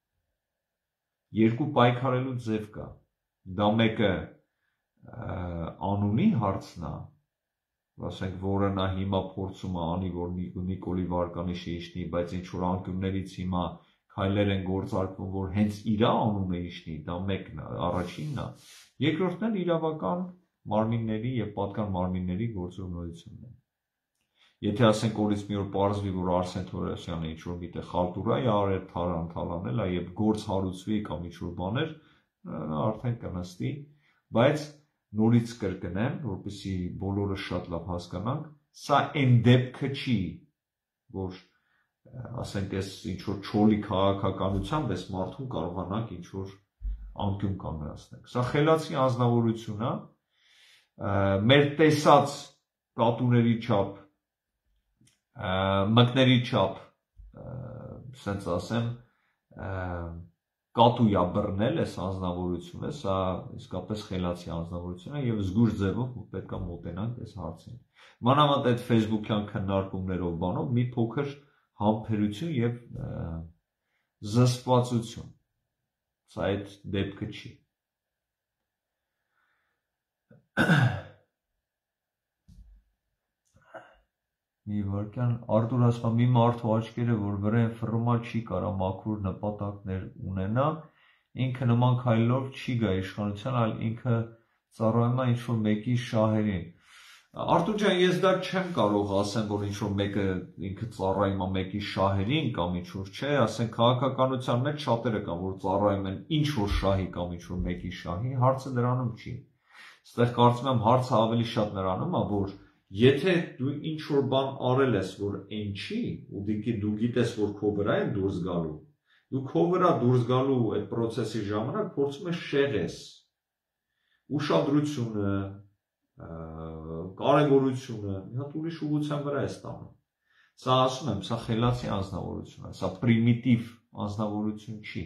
Երկու պայքարելու ձև կա։ Դա մեկը անունի հարցն է, ասենք, որը նա հիմա փորձում է անի, որ Նիկոլի վարկանիշը իջնի, բայց ինչ որ անկյուններից հիմա քայլեր են գործարկվում, որ հենց իր անունը իջնի, դա մեկն է, առաջինն է։ Երկրորդն էլ իրավական մարմինների եւ պատկան մարմինների գործունեությունն է։ Եթե ասենք օրից մի օր պարզվի, որ Արսեն Թորոսյանը ինչ որ միտեղ խալտուրա է արել, թալանել է եւ գործ հարուցվի կամ ինչ որ բաներ, արդեն կնստի, բայց նորից կրկնեմ, որպեսզի բոլորը շատ լավ հասկանանք, սա այն դեպքը չի, որ ասենք այս ինչ որ չոլի քաղաքականությամբ այս մարդուն կարողանանք ինչ որ անկյուն կանգնեցնել։ Սա խելացի անձնավորություն է մեր տեսած կատուների չափ, մկների չափ, սենց ասեմ, կատույա բռնել այս անձնավորությունը, սա իսկապես խելացի անձնավորություն է եւ զգույշ ձևով պետք է մոտենանք այս հարցին։ Մանավանդ այդ Facebook-յան քննարկումներով բանով մի փոքր համբերություն եւ զսպվածություն։ Սա այդ դեպքը չի։ Մի վարքյան Արտուր ասում մի մարդու աչքերը, որ վրա են ֆռմա, չի կարա մաքուր նպատակներ ունենա, ինքը նման քայլով չի գա իշխանության, այլ ինքը ծառայում է ինչ-որ մեկի շահերին։ Արտուր ջան, ես դա չեմ կարող ասեմ, որ ինչ-որ մեկը ինքը ծառայում է մեկի շահերին կամ ինչ-որ չէ, ասենք քաղաքականության մեջ շատերը կան, որ ծառայում են ինչ-որ շահի կամ ինչ-որ մեկի շահի, հարցը դրանում չի։ Այստեղ կարծում եմ հարցը ավելի շատ նրանում է, որ եթե դու ինչ-որ բան արել ես, որ այն չի, ու դու գիտես, որ քո վրա են դուրս գալու, դու քո վրա դուրս գալու այդ պրոցեսի ժամանակ փորձում ես շեղես ուշադրությունը, կարևորությունը, մի հատ ուրիշ ուղղության վրա ես տանում։ Սա ասում եմ, սա խելացի անձնավորություն է, սա պրիմիտիվ անձնավորություն չի։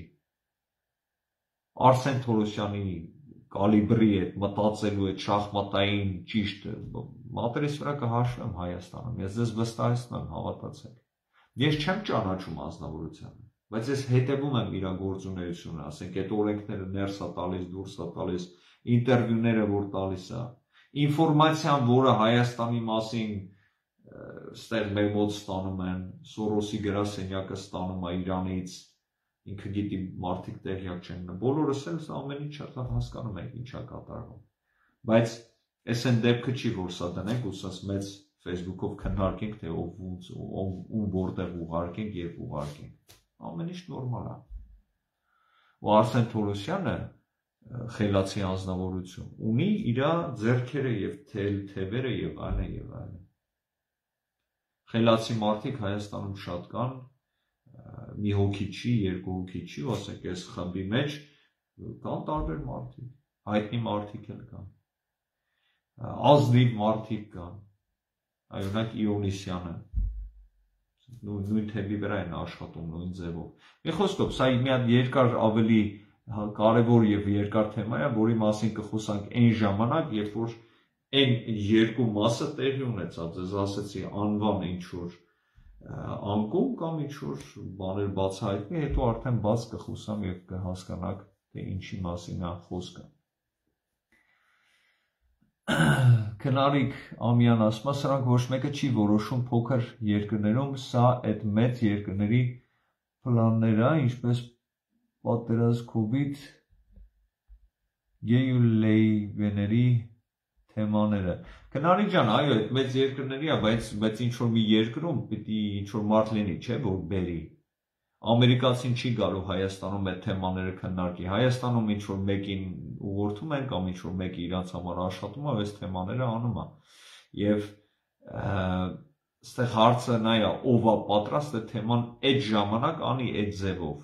Արսեն Թորոսյանի կալիբրի այդ մտածելու այդ շախմատային ճիշտ մատերից վրա կհաշվեմ Հայաստանում, ես ձեզ վստահեցնում եմ, հավատացեք։ Ես չեմ ճանաչում անձնավորությանը, բայց ես հետևում եմ իր գործունեությունը, ասենք այդ օրենքները ներս է տալիս, դուրս է տալիս, ինտերվյուները որ տալիս է, ինֆորմացիան, որը Հայաստանի մասին ստեղ մեր մոտ ստանում են, Սորոսի գրասենյակը ստանում է Իրանից, ինքը գիտի մարդիկ տեղյակ չեն, բոլորս էլ ամեն ինչ հասկանում ենք ինչ է կատարվում, բայց այս այն դեպքը չի, որ սա դնենք ու սա մեծ Facebook-ով քննարկենք, թե ում որտեղ ուղարկենք եւ ուղարկենք, ամեն ինչ նորմալ է։ Ու Արսեն Թորոսյանը խելացի անձնավորություն ունի իր ձեռքերը եւ թևերը եւ այլն եւ այլն։ Խելացի մարդիկ Հայաստանում շատ կան, մի հոգի չի, երկու հոգի չի, ասենք այս խմբի մեջ կան տարբեր մարդիկ, հայտնի մարդիկ էլ կան, ազնիվ մարդիկ կան, օրինակ Իոնիսյանը, նույն թեմի վրա են աշխատում, նույն ձևով։ Մի խոսքով, սա մի հատ երկար ավելի կարևոր եւ երկար թեմա է, որի մասին կխոսանք այն ժամանակ, երբ որ այն երկու մասը տեղի ունեցավ, ձեզ ասեցի անվան ինչ-որ անկում կամ ինչ-որ բաներ բացահայտվի, հետո արդեն բաց կխոսամ եւ կհասկանաք, թե ինչի մասին է խոսքը։ Քնարիկ Ամյան ասում է, սրանք ոչ մեկը չի որոշում փոքր երկրներում, սա այդ մեծ երկրների պլաններ է, ինչպես պատերազմ, COVID, գեյուլեյվեների թեմաները։ Քնարիկ ջան, այո, այդ մեծ երկրների է, բայց ինչ-որ մի երկրում պիտի ինչ-որ մարդ լինի, չէ, որ բերի։ Ամերիկացին չի գալու Հայաստանում այդ թեմաները քննարկի։ Հայաստանում ինչ-որ մեկին ուղղորդում են կամ ինչ-որ մեկը իրանց համար աշխատում է, այս թեմաները անում է։ Եվ այստեղ հարցը նա է, ով է պատրաստ այդ թեման այդ ժամանակ անի այդ ձևով։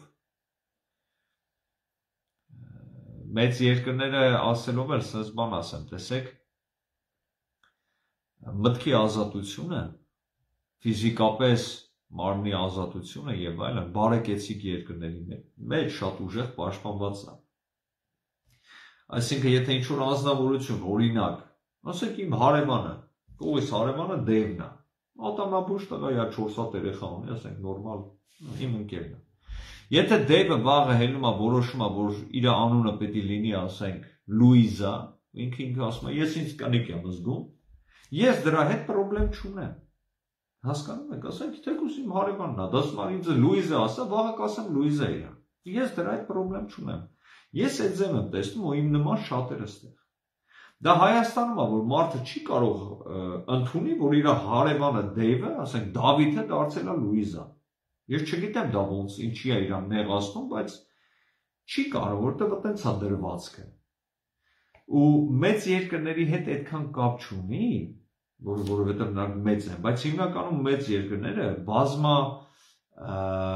Մեծ երկրները ասելով էլ սենց բան ասեմ, տեսեք, մտքի ազատությունը, ֆիզիկապես մարմնի ազատությունը եւ այլն բարեկեցիկ երկրների մեջ շատ ուժեղ պաշտպանված է։ Այսինքն, եթե ինչ-որ անձնավորություն, օրինակ, ասենք իմ հարևանը, ով է հարևանը Դևն է, ատամնաբույժ տղա է, 4 հատ երեխա ունի, ասենք նորմալ, իմ ընկերն է։ Եթե Դևը վաղը հելնում է, որոշում է, որ իր անունը պետք է լինի, ասենք, Լուիզա, ինքը ասում է, ես ինձ կնիկ եմ զգում, ես դրա հետ պրոբլեմ չունեմ։ Հասկանում եք, ասենք, թեկուզ իմ հարևանն է, դասում է ինձ Լուիզա ասա, վաղը կասեմ Լուիզա է։ Ես դրա հետ պրոբլեմ չունեմ։ Ես այդ ձև եմ տեսնում, ու իմ նման շատերը ստեղ։ Դա Հայաստանում է, որ մարդը չի կարող ընդունի, որ իր հարևանը Դեյվը, ասենք, Դավիթը դարձել է Լուիզա։ Ես չգիտեմ դա ոնց ինչի է իրան նեղացնում, բայց չի կարող, որտեղ այդպես է դրվածքը։ Ու մեծ երկրների հետ այդքան կապ չունի, որովհետև նրանք մեծ են, բայց հիմնականում մեծ երկրները բազմա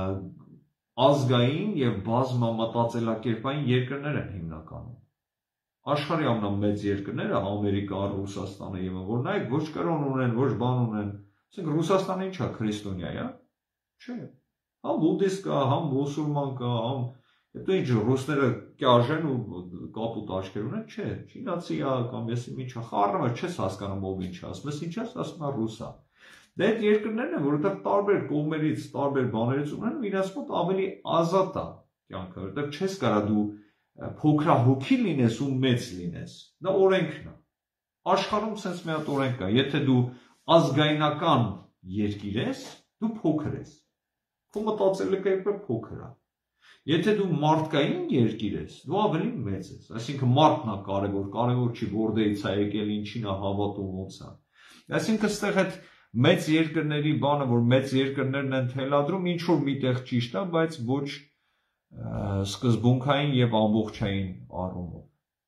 ազգային եւ բազմա մտածելակերպային երկրներ են հիմնականում։ Աշխարհի ամենամեծ երկրները, Ամերիկա, Ռուսաստանը եւ որ նայեք, ոչ կրոն ունեն, ոչ բան ունեն, ասենք Ռուսաստանը ի՞նչ է, քրիստոնյա է, չէ։ Համ բուդդիստ կա, համ մուսուլման կա, համ հետո ինչ ռուսները կյաժեն ու կապուտ աչքեր ունեն, չէ, չինացի է կամ եսի ինչ է, խառնվում չես հասկանում ով ինչ է, ասում ես ինչ է, ասում է ռուսա։ Դե այդ երկրներն են, որովհետև տարբեր կողմերից, տարբեր բաներից ունեն, իրաց մոտ ավելի ազատ է կյանքը, որովհետև չես կարա դու փոքրահոգի լինես ու մեծ լինես։ Դա օրենքն է։ Աշխարհում sense մի հատ օրենք կա, եթե դու ազգայնական երկիր ես, դու փոքր ես։ Քո մտածելակերպը փոքր է։ Եթե դու մարդկային երկիր ես, դու ավելի մեծ ես։ Այսինքն մարդն է կարևոր, կարևոր չի որտեղից է եկել, ինչին է հավատում, ոնց է։ Այսինքն այստեղ այդ մեծ երկրների բանը, որ մեծ երկրներն են թելադրում, ինչ որ միտեղ ճիշտ է, բայց ոչ սկզբունքային եւ ամբողջային առումով։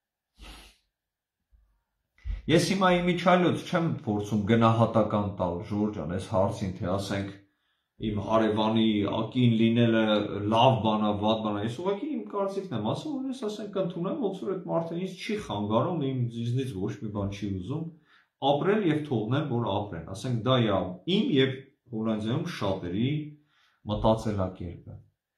Ես հիմա իմիջիայլոց չեմ փորձում գնահատական տալ, Ժորժ ջան, այս հարցին, թե ասենք իմ հարևանի ակին լինելը լավ բան է, վատ բան է, ես ուղղակի իմ կարծիքն եմ ասում, որ ես ասենք ընդունեմ, ոնց որ այդ մարդը ինձ չի խանգարում, ինձնից ոչ մի բան չի ուզում ապրել եւ թողնեմ, որ ապրեն, ասենք դա է իմ եւ Հոլանդիայում շատերի մտածելակերպը։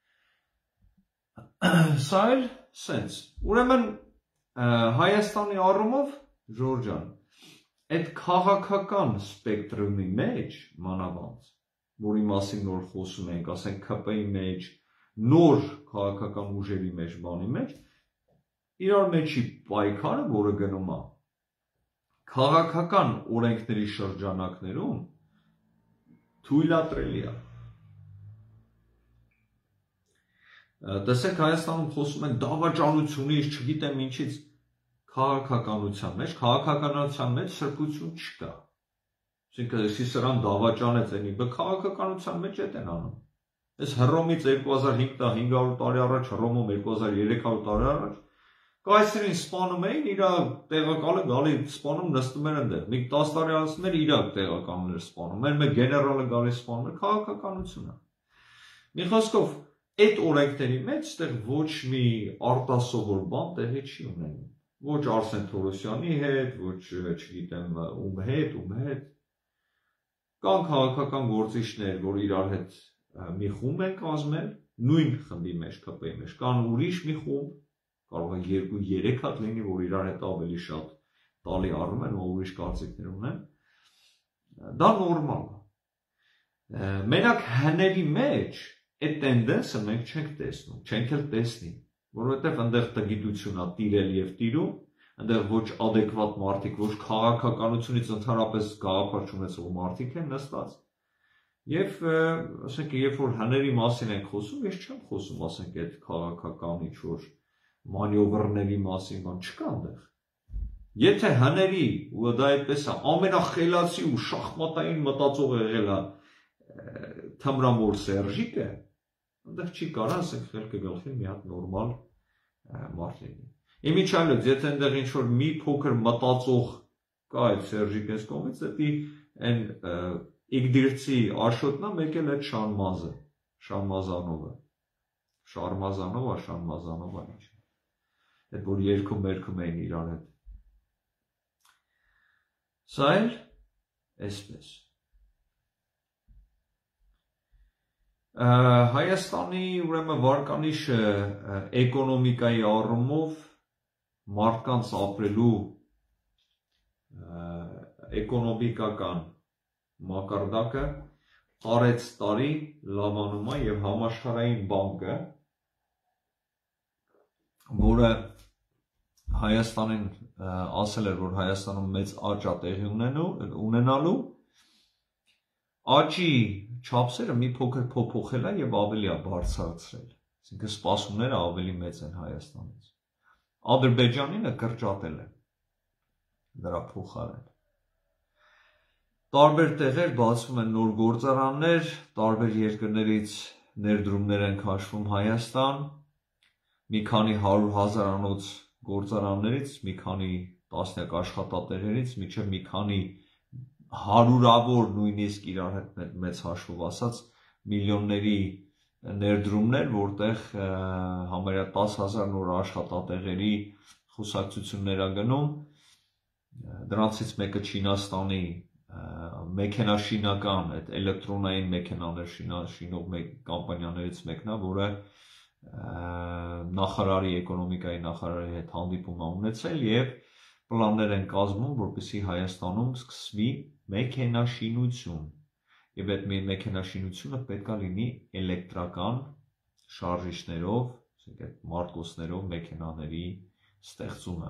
Սա էլ սենց։ Ուրեմն Հայաստանի առումով, Ժորժ ջան, այդ քաղաքական սպեկտրումի մեջ մանավանդ, որի մասին նոր խոսում ենք, ասենք ՔՊ-ի մեջ, նոր քաղաքական ուժերի մեջ, բանի մեջ, իրար մեջի պայքարը, որը գնում է քաղաքական օրենքների շրջանակներում թույլատրելի է։ Տեսեք Հայաստանում խոսում են դավաճանությունից, չգիտեմ ինչից, քաղաքականության մեջ սրբություն չկա։ Այսինքն если սրան դավաճանեց էնի, բա քաղաքականության մեջ էդ են անում։ Այս Հռոմից 2500 տարի առաջ, Հռոմում 2300 տարի առաջ կայսերին սպանում էին, իր տեղակալը գալի սպանում նստում էր այնտեղ։ Մի 10 տարի անցներ իր տեղականն էր սպանում։ Մեր գեներալը գալի սպանում էր, քաղաքականությունը։ Մի խոսքով այդ օրենքների մեջ այդտեղ ոչ մի արտասովոր բան տեղի չի ունենում։ Ոչ Արսեն Թորոսյանի հետ, ոչ չգիտեմ ում հետ։ Կան քաղաքական գործիչներ, որ իրար հետ մի խումբ են կազմել, նույն խմբի մեջ, ԿՊ-ի մեջ, կան ուրիշ մի խումբ, կարող է 2-3 հատ լինի, որ իրար հետ ավելի շատ տալի առնում են, ուրիշ կարծիքներ ունեն, դա նորմալ է։ Մենակ հների մեջ այդ տենդենսը մենք չենք տեսնում, չենք էլ տեսնի, որովհետև այնտեղ տգիտություն է տիրել եւ տիրում, այնտեղ ոչ adekvat մարդիկ, ոչ քաղաքականությունից ընդհանրապես գաղափար չունեցող մարդիկ են նստած։ Եվ ասենք, երբ որ հների մասին ենք խոսում, ես չեմ խոսում, ասենք, այդ քաղաքական ինչ-որ մանյովրների մասին, բան չկա այնտեղ։ Եթե հների, ու դա այդպես է, ամենախելացի ու շախմատային մտածող եղել է թմրամոլ Սերժիկը, այնտեղ չի կարա, ասենք, խելքը գլխին մի հատ նորմալ մարդ լինի։ Իմիջիայլոց, եթե այնտեղ ինչ-որ մի փոքր մտածող կա այդ Սերժիկես կողմից, դեպի այն Իգդիրցի Աշոտն է, մեկ էլ այդ Շարմազանովը, ինչ։ Այդ որ երգում էին իրար հետ։ Սա էլ այսպես։ Հայաստանի ուրեմն վարկանիշը էկոնոմիկայի առումով մարդկանց ապրելու էկոնոմիկական մակարդակը տարեց տարի լավանում է եւ համաշխարհային բանկը, որը Հայաստանին ասել էր, որ Հայաստանում մեծ աճ է տեղի ունենալու, աճի չափսերը մի փոքր փոփոխել է եւ ավելի է բարձրացրել։ Այսինքն սպասումները ավելի մեծ են Հայաստանից։ Ադրբեջանինը կրճատել է դրա փոխարեն։ Տարբեր տեղեր բացվում են նոր գործարաններ, տարբեր երկրներից ներդրումներ են քաշվում Հայաստան, մի քանի 100,000-անոց գործարաններից, մի քանի տասնյակ աշխատատեղերից, մինչև մի քանի հարյուրավոր նույնիսկ իրար հետ մեծ հաշվով ասած միլիոնների ներդրումներ, որտեղ համարյա 10,000 նոր աշխատատեղերի խոսակցություններ ա գնում, դրանցից մեկը Չինաստանի մեքենաշինական, այդ էլեկտրոնային մեքենաներ շինող կամպանիաներից մեկն է, որը նախարարի, էկոնոմիկայի նախարարի հետ հանդիպում է ունեցել եւ պլաններ են կազմում, որպեսզի Հայաստանում սկսվի մեքենաշինություն։ Եվ այդ մեքենաշինությունը պետք է լինի էլեկտրական շարժիչներով, այդ մարտկոցներով մեքենաների ստեղծումը։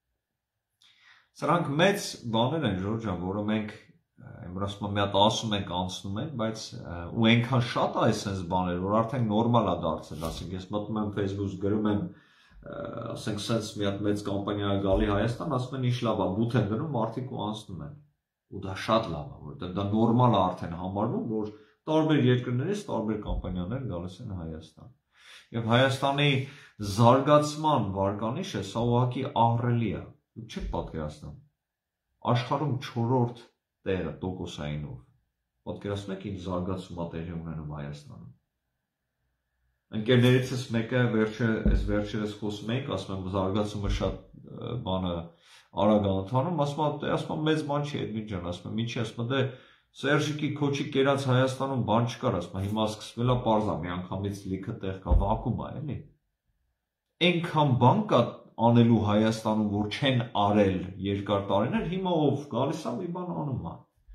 Սրանք մեծ բաներ են, Ժորժ ջան, որը մենք ասում մի հատ ասում ենք, անցնում ենք, բայց ու այնքան շատ է այսպես բաներ, որ արդեն նորմալ է դարձել, ասենք ես մտնում եմ Facebook գրում եմ, ասենք sense մի հատ մեծ կամպանիա է գալի Հայաստան, ասում են ինչ լավ է, բութ են գնում, մարդիկ ու անցնում են։ Ու դա շատ լավ է, որովհետև դա նորմալ է արդեն համարվում, որ տարբեր երկրներից տարբեր կամպանիաներ գալիս են Հայաստան։ Եվ Հայաստանի զարգացման վարկանիշը սա ուղղակի ահռելի է։ Դուք չեք պատկերացնում։ Աշխարհում 4-րդ տեղը տոկոսայինով։ Պատկերացնում եք ինչ զարգացում է տեղի ունենում Հայաստանում։ Ընկերներիցս մեկը վերջերս խոսում էինք, ասում եմ զարգացումը շատ բանը արագ ընթանում, ասում մեծ բան չի, Էդվին ջան, ասում ինչի, ասում դե Սերժիկի քոչի կերած Հայաստանում բան չկար, ասում հիմա սկսվել է պարզա, մի անգամից լիքը տեղ կա, վակուում է, էլի։ Այնքան բան կա անելու Հայաստանում, որ չեն արել երկար տարիներ, հիմա ով գալիս է մի բան անում է։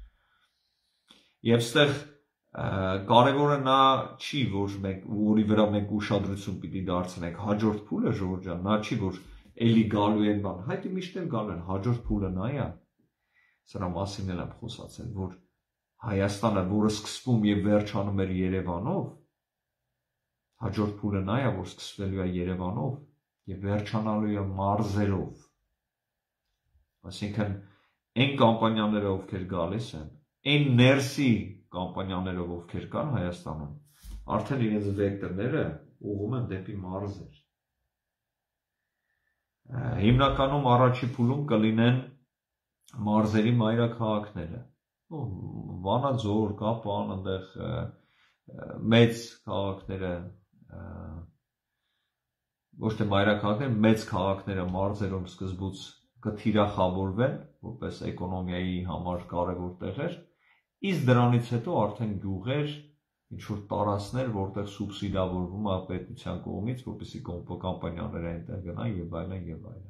Եվ ստեղ կարևորը նա չի, որի վրա մենք ուշադրություն պիտի դարձնենք, հաջորդ փուլը Ժորժ ջան, նա չի, որ էլի գալու են բան, հայտի միշտ էլ գալու են, հաջորդ փուլը նա է։ Սրա մասին էլ եմ խոսացել, որ Հայաստանը, որը սկսվում եւ վերջանում էր Երևանով, հաջորդ փուլը նա է, որ սկսվելու է Երևանով եւ վերջանալու է մարզերով։ Այսինքն այն կամպանիաները, ովքեր գալիս են, այն ներսի կամպանիաները, ովքեր կան Հայաստանում, արդեն իրենց վեկտորները ուղղում են դեպի մարզեր։ Հիմնականում առաջի փուլում կլինեն մարզերի մայրաքաղաքները։ Վանաձոր, Կապան, այնտեղ մեծ քաղաքները, ոչ թե մայրաքաղաքները, մեծ քաղաքները մարզերում սկզբուց կթիրախավորվեն, որպես էկոնոմիայի համար կարևոր տեղեր, իսկ դրանից հետո արդեն գյուղեր, ինչ-որ տարածքներ, որտեղ սուբսիդավորվում է պետության կողմից, որպեսզի կամպանիաները այնտեղ գնան եւ այլն եւ այլն։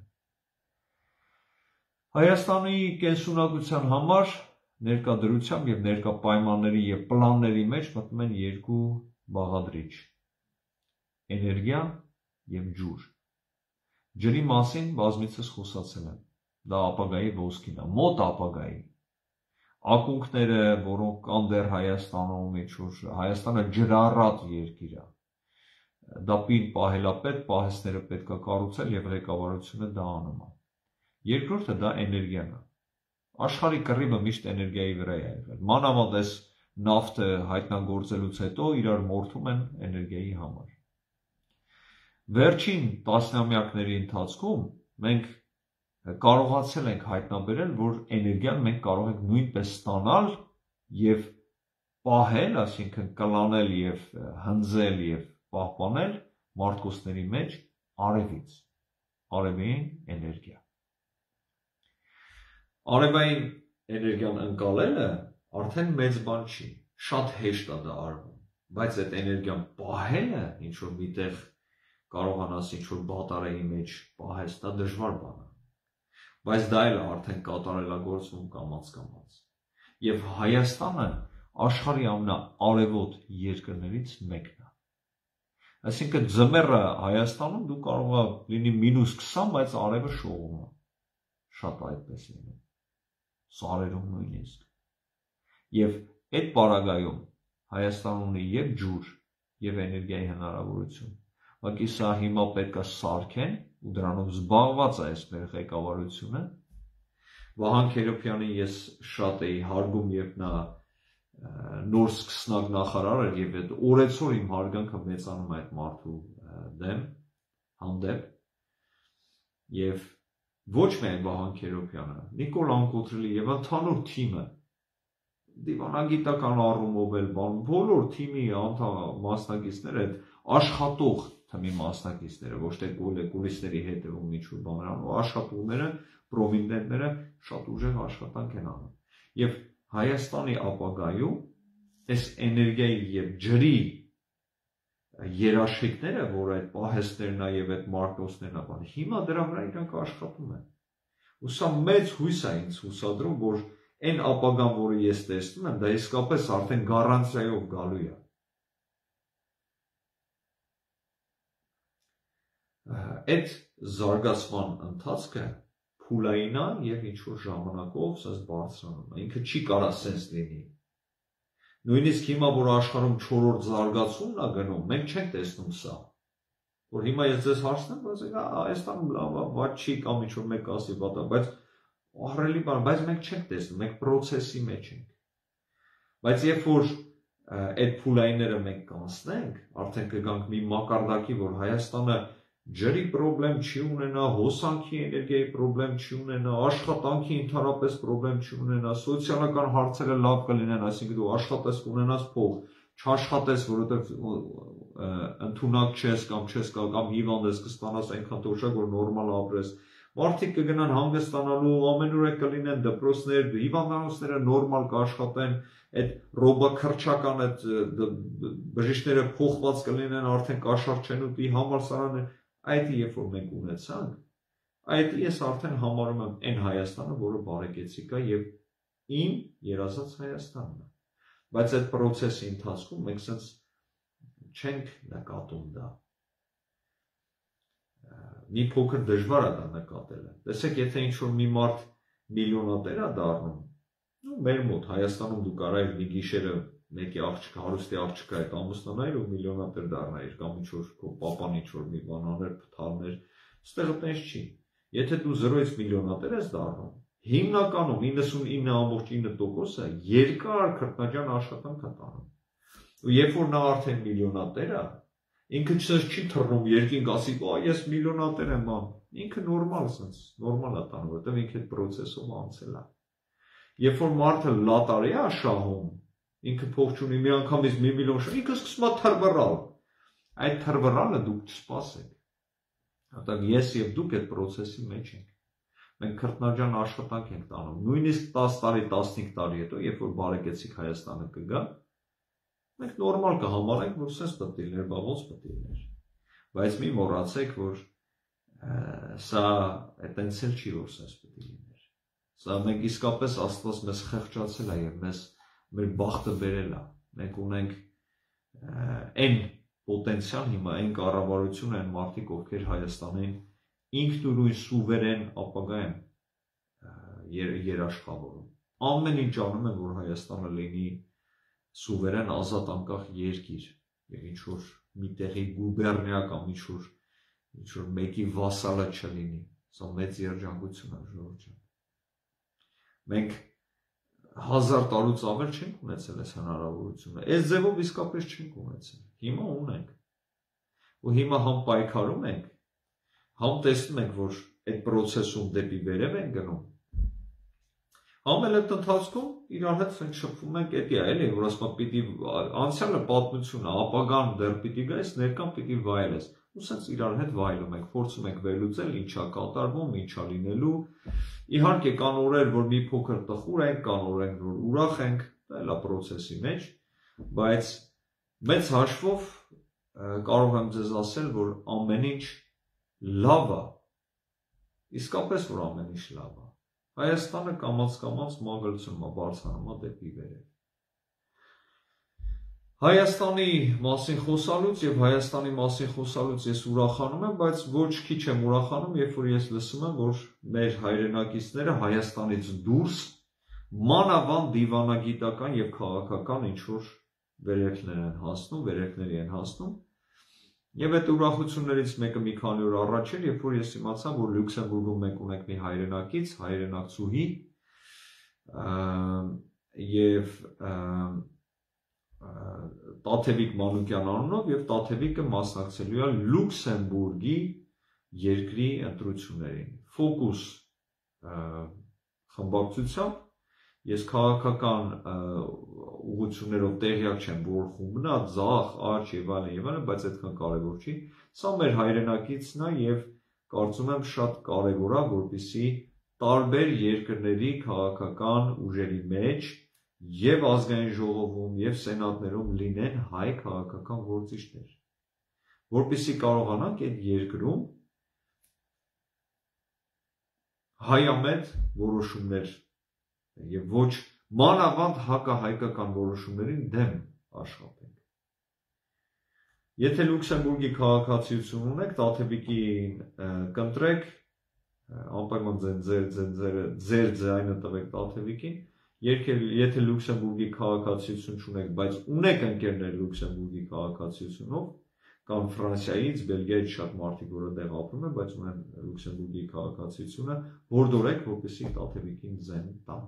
Հայաստանի կենսունակության համար ներկայդրությամբ եւ ներկա պայմանների եւ պլանների մեջ մտնում են երկու բաղադրիչ՝ էներգիա եւ ջուր։ Ջրի մասին բազմիցս խոսացել եմ։ Դա ապագայի ոսկին է, մոտ ապագայի։ Ակունքները, որոնք կան դեռ Հայաստանում, ինչ-որ Հայաստանը ջրառատ երկիր է։ Դա պին պահելապետ, պահեստները պետք է կառուցել եւ ղեկավարությունը դա անում է։ Երկրորդը դա էներգիան է։ Աշխարհի կռիվը միշտ էներգիայի վրա է եղել։ Մանավանդ այս նավթը հայտնագործելուց հետո իրար մորթում են էներգիայի համար։ Վերջին տասնամյակների ընթացքում մենք կարողացել ենք հայտնաբերել, որ էներգիան մենք կարող ենք նույնպես ստանալ եւ պահել, այսինքն կլանել եւ հնձել եւ պահպանել մարտկոցների մեջ արևից, արևային էներգիա։ Արևային էներգիան ընկալելը արդեն մեծ բան չի, շատ հեշտ է դա արվում, բայց այդ էներգիան պահելը, ինչ որ միտեղ կարողանաս ինչ որ բատարայի մեջ պահես, դա դժվար բան է։ Բայց դա էլ արդեն կատարելագործվում կամաց-կամաց։ Եվ Հայաստանը աշխարհի ամենաարևոտ երկրներից մեկն է։ Այսինքն ձմեռը Հայաստանում դու կարող է լինի -20, բայց արևը շողում է։ Շատ այդպես լինում։ Սարերում նույնիսկ։ Եվ այդ պարագայում Հայաստանն ունի եւ ջուր, եւ էներգիայի հնարավորություն։ Ուղղակի սա հիմա պետք է սարքեն ու դրանով զբաղված է այս մեր ղեկավարությունը։ Վահան Քերոբյանին ես շատ էի հարգում, երբ նա նոր սկսնակ նախարար էր եւ այդ օրեցօր իմ հարգանքը մեծանում է այդ մարդու հանդեպ։ Եվ ոչ միայն Վահան Քերոբյանը, Նիկոլ Անկոտրելի եւ ընդհանուր թիմը, դիվանագիտական առումով էլ բան, բոլոր թիմի անդամ մասնակիցները, այդ աշխատող թմի մասնակիցները, ոչ թե կուլիսների հետևում ինչ-որ բաներ անում, աշխատողները, պրոմինենտները շատ ուժեղ աշխատանք են անում։ Եվ Հայաստանի ապագայում այս էներգիայի եւ ջրի երաշխիքները, որ այդ պահեստներն եւ այդ մարտոսներն ան, հիմա դրա վրա իրանք աշխատում են։ Ու սա մեծ հույս է ինձ հուսադրում, որ այն ապագան, որը ես տեսնում եմ, դա իսկապես արդեն գարանտիայով գալու է։ Այդ զարգացման ընթացքը փուլային է եւ ինչ-որ ժամանակով սա բարձրանում է։ Ինքը չի կարա սենց լինի։ Նույնիսկ հիմա, որ աշխարհում 4-րդ զարգացումն է գնում, մենք չենք տեսնում սա։ Որ հիմա ես ձեզ հարցնեմ, ասեք, Հայաստանում լավ է, բաց չի կամ ինչ-որ մեկ ասի վատ է, բայց ահռելի բան, բայց մենք չենք տեսնում, մենք process-ի մեջ ենք։ Բայց երբ որ այդ փուլայինները մենք կանցնենք, արդեն կգանք մի մակարդակի, որ Հայաստանը ջրի պրոբլեմ չի ունենա, հոսանքի էներգիայի պրոբլեմ չի ունենա, աշխատանքի ընդհանրապես պրոբլեմ չի ունենա, սոցիալական հարցերը լավ կլինեն, այսինքն դու աշխատես կունենաս փող, չաշխատես, որովհետև ընդունակ չես կամ չես կամ հիվանդ ես կստանաս այնքան տոշակ, որ նորմալ ապրես։ Մարդիկ կգնան հանգստանալու, ամենուր կլինեն դպրոցներ, հիվանդանոցները նորմալ կաշխատեն, այդ ռոբոքրչական այդ բժիշկները փոխված կլինեն, արդեն կաշառ չեն ուտի, համալսարանը, այդ երբ որ մենք ունեցանք, այդ ես արդեն համարում եմ այն Հայաստանը, որը բարեկեցիկ է եւ իմ երազած Հայաստանն է։ Բայց այդ process-ի ընթացքում մենք sense չենք նկատում դա։ Մի փոքր դժվար է դա նկատելը։ Տեսեք, եթե ինչ-որ մի մարդ միլիոնատեր է դառնում, մեր մոտ Հայաստանում դու կարայր մի գիշերը մեկի աղջկա, հարուստի աղջկա հետ ամուսնանայր ու միլիոնատեր դառնայր կամ ինչ-որ քո պապան ինչ-որ մի բան աներ, փթարներ, ստեղը տես չի։ Եթե դու 0-ից միլիոնատեր ես դառնում, հիմնականում 99.9%-ը երկար քրտնաջան աշխատանք է տանում։ Ու երբ որ նա արդեն միլիոնատեր է, ինքը չի թռնում երկինք ասի, ես միլիոնատեր եմ, ինքը նորմալ է տանում, որովհետև ինքը այդ process-ով անցել է։ Երբ որ մարդը լատարի է շահում, ինքը փող չունի, մի անգամից 1 միլիոն շահ, ինքը սկսում է թռվռալ։ Այդ թռվռալը դուք չսպասեք։ Որտեղ ես եւ դուք այդ process-ի մեջ ենք։ Մենք քրտնաջան աշխատանք ենք տանում։ Նույնիսկ 10 տարի, 15 տարի հետո, երբ որ բարեկեցիկ Հայաստանը կգա, մենք նորմալ կհամարենք, որ սենց պետք է լիներ, բա ոնց պետք է լիներ։ Բայց մի մոռացեք, որ սա այտենց էլ չի, որ սենց պետք է լիներ։ Սա մենք իսկապես Աստված մեզ խեղճացել է եւ մեր բախտը բերել է։ Մենք ունենք այն պոտենցիալ հիմա, այն կառավարությունը, այն մարդիկ, ովքեր Հայաստանին ինքնուրույն սուվերեն ապագա են երաշխավորում։ Ամեն ինչ անում են, որ Հայաստանը լինի սուվերեն ազատ անկախ երկիր եւ ինչ որ մի տեղի գուբերնիա կամ ինչ որ մեկի վասալը չլինի։ Սա մեծ երջանկություն է, ժողովուրդ ջան։ Մենք 1000 տարուց ավել չենք ունեցել այս հնարավորությունը։ Այս ձևով իսկապես չենք ունեցել։ Հիմա ունենք։ Ու հիմա համ պայքարում ենք, համ տեսնում ենք, որ այդ process-ում դեպի վերև են գնում։ Համ էլ այդ ընթացքում իրար հետ մենք շփվում ենք, էդի է, էլի, որ ասում պիտի անցյալը պատմություն է, ապագան դեռ պիտի գայես, ներկան պիտի վայելես։ Ու սենց իրար հետ վայելում ենք, փորձում ենք վերլուծել, ինչա կատարվում, ինչա լինելու։ Իհարկե կան օրեր, որ մի փոքր տխուր ենք, կան օրեր, որ ուրախ ենք, դա էլ է process-ի մեջ, բայց մեծ հաշվով կարող եմ ձեզ ասել, որ ամեն ինչ լավ է։ Իսկապես որ ամեն ինչ լավ է։ Հայաստանը կամաց մագլցում է, բարձրանում է դեպի վերև։ Հայաստանի մասին խոսալուց եւ Հայաստանի մասին խոսալուց ես ուրախանում եմ, բայց ոչ քիչ եմ ուրախանում, երբ որ ես լսում եմ, որ մեր հայրենակիցները Հայաստանից դուրս մանավանդ դիվանագիտական եւ քաղաքական ինչ որ վերելքների են հասնում, եւ այդ ուրախություններից մեկը մի քանի օր առաջ էր, երբ որ ես իմացա, որ Լյուքսեմբուրգում մենք ունենք մի հայրենակից, հայրենակցուհի, եւ Տաթևիկ Մանուկյան անունով եւ Տաթևիկը մասնակցելու է Լյուքսեմբուրգի երկրի ընտրություններին։ Ֆոկուս խմբակցությամբ Ես քաղաքական ուղղություններով տեղյակ չեմ, որ խումբն է, ձախ, աջ եւ այլն, բայց այդքան կարևոր չի։ Սա մեր հայրենակիցն է եւ կարծում եմ շատ կարևոր է, որպեսզի տարբեր երկրների քաղաքական ուժերի մեջ եւ ազգային ժողովում եւ սենատներում լինեն հայ քաղաքական գործիչներ, որպեսզի կարողանանք այդ երկրում հայամետ որոշումներ եւ ոչ մանավանդ հակահայկական որոշումներին դեմ աշխատենք։ Եթե Լյուքսեմբուրգի քաղաքացիություն ունեք, Տաթևիկին կընտրեք, անպայման ձեր ձայնը տվեք Տաթևիկին, եթե Լյուքսեմբուրգի քաղաքացիություն չունեք, բայց ունեք ընկերներ Լյուքսեմբուրգի քաղաքացիությունով, կամ Ֆրանսիայից, Բելգիայից շատ մարդիկ որ այդտեղ ապրում են, բայց ունեն Լյուքսեմբուրգի քաղաքացիությունը, հորդորեք, որպեսզի Տաթևիկին ձեն տան։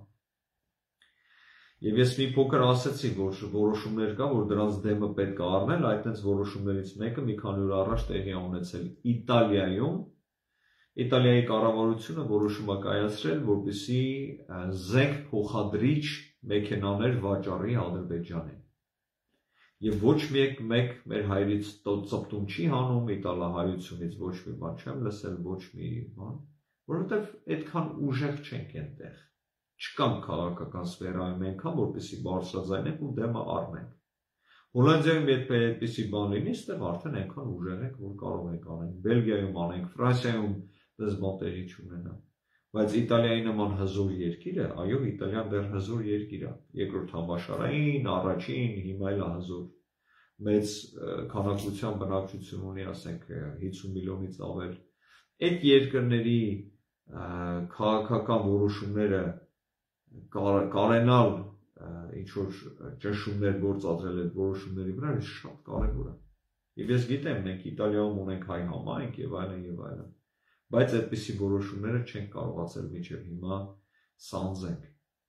Եվ ես մի փոքր ասացի, որ որոշումներ կա, որ դրանց դեմը պետք է առնել, այդտենց որոշումներից մեկը մի քանի օր առաջ տեղի ունեցել Իտալիայում։ Իտալիայի կառավարությունը որոշում է կայացրել, որպեսզի զենք փոխադրիչ մեքենաներ վաճառի Ադրբեջանին։ Եվ ոչ մեկ մեր հայրից ծպտում չի հանում, իտալահայությունից ոչ մի բան չեմ լսել, ոչ մի բան, որովհետև այդքան ուժեղ չենք այնտեղ։ Չկան քաղաքական սֆերայում այնքան, որպեսզի բարձրաձայնենք ու դեմը առնենք։ Հոլանդիայում եթե այդպիսի բան լինի, այստեղ արդեն այնքան ուժեղ ենք, որ կարող ենք անենք, Բելգիայում անենք, Ֆրանսիայում դες բան տեղի չունենա։ Բայց Իտալիայի նման հզոր երկիրը, այո, Իտալիան դեռ հզոր երկիր է, երկրորդ համաշխարհային, առաջին, հիմա էլ հզոր, մեծ քանակության բնակչություն ունի, ասենք 50 միլիոնից ավել։ Այդ երկրների քաղաքական որոշումները կարենալ ինչ-որ ճնշումներ գործադրել այդ որոշումների վրա շատ կարևոր է։ Եվ ես գիտեմ, մենք Իտալիայում ունենք հայ համայնք եւ այլն, բայց այդպիսի որոշումները չենք կարողացել մինչև հիմա սանձենք։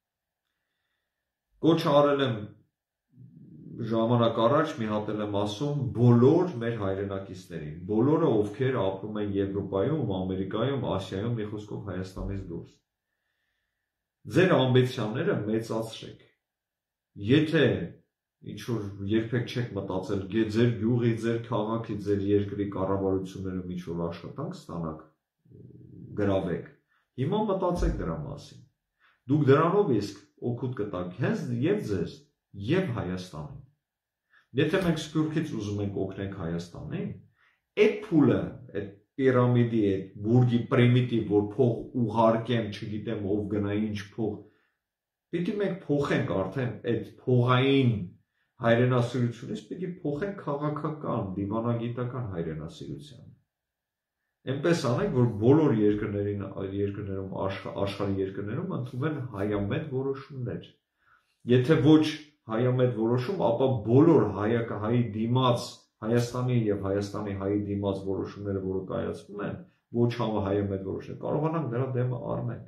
Կոչ արել եմ ժամանակ առաջ մի հատ եմ ասում բոլոր մեր հայրենակիցներին, բոլորը ովքեր ապրում են Եվրոպայում, Ամերիկայում, Ասիայում, մի խոսքով Հայաստանից դուրս։ Ձեր ամբիցիաները մեծացրեք։ Եթե ինչ-որ երբեք չեք մտածել, ձեր գյուղի, ձեր քաղաքի, ձեր երկրի կառավարությունները ինչ-որ աշխատանք ստանաք, գրավեք։ Հիմա մտածեք դրա մասին։ Դուք դրանով իսկ օգուտ կտաք հենց եւ ձեզ, եւ Հայաստանին։ Եթե մենք Սփյուռքից ուզում ենք օգնենք Հայաստանին, այդ փուլը, այդ պիրամիդի, այդ բուրգի պրիմիտիվ, որ փող ուղարկեմ, չգիտեմ ով գնա ինչ փող, պիտի մենք փոխենք արդեն այդ փողային հայրենասիրությունից, պիտի փոխենք քաղաքական, դիվանագիտական հայրենասիրության։ Այնպես անենք, որ բոլոր երկրներում, աշխարհի երկրներում ընդունեն հայամետ որոշումներ։ Եթե ոչ հայամետ որոշում, ապա բոլոր հայի դիմաց, Հայաստանի եւ Հայաստանի հայի դիմաց որոշումները, որը կայացվում են, ոչ հայամետ որոշումներ, կարողանանք դրա դեմը առնենք։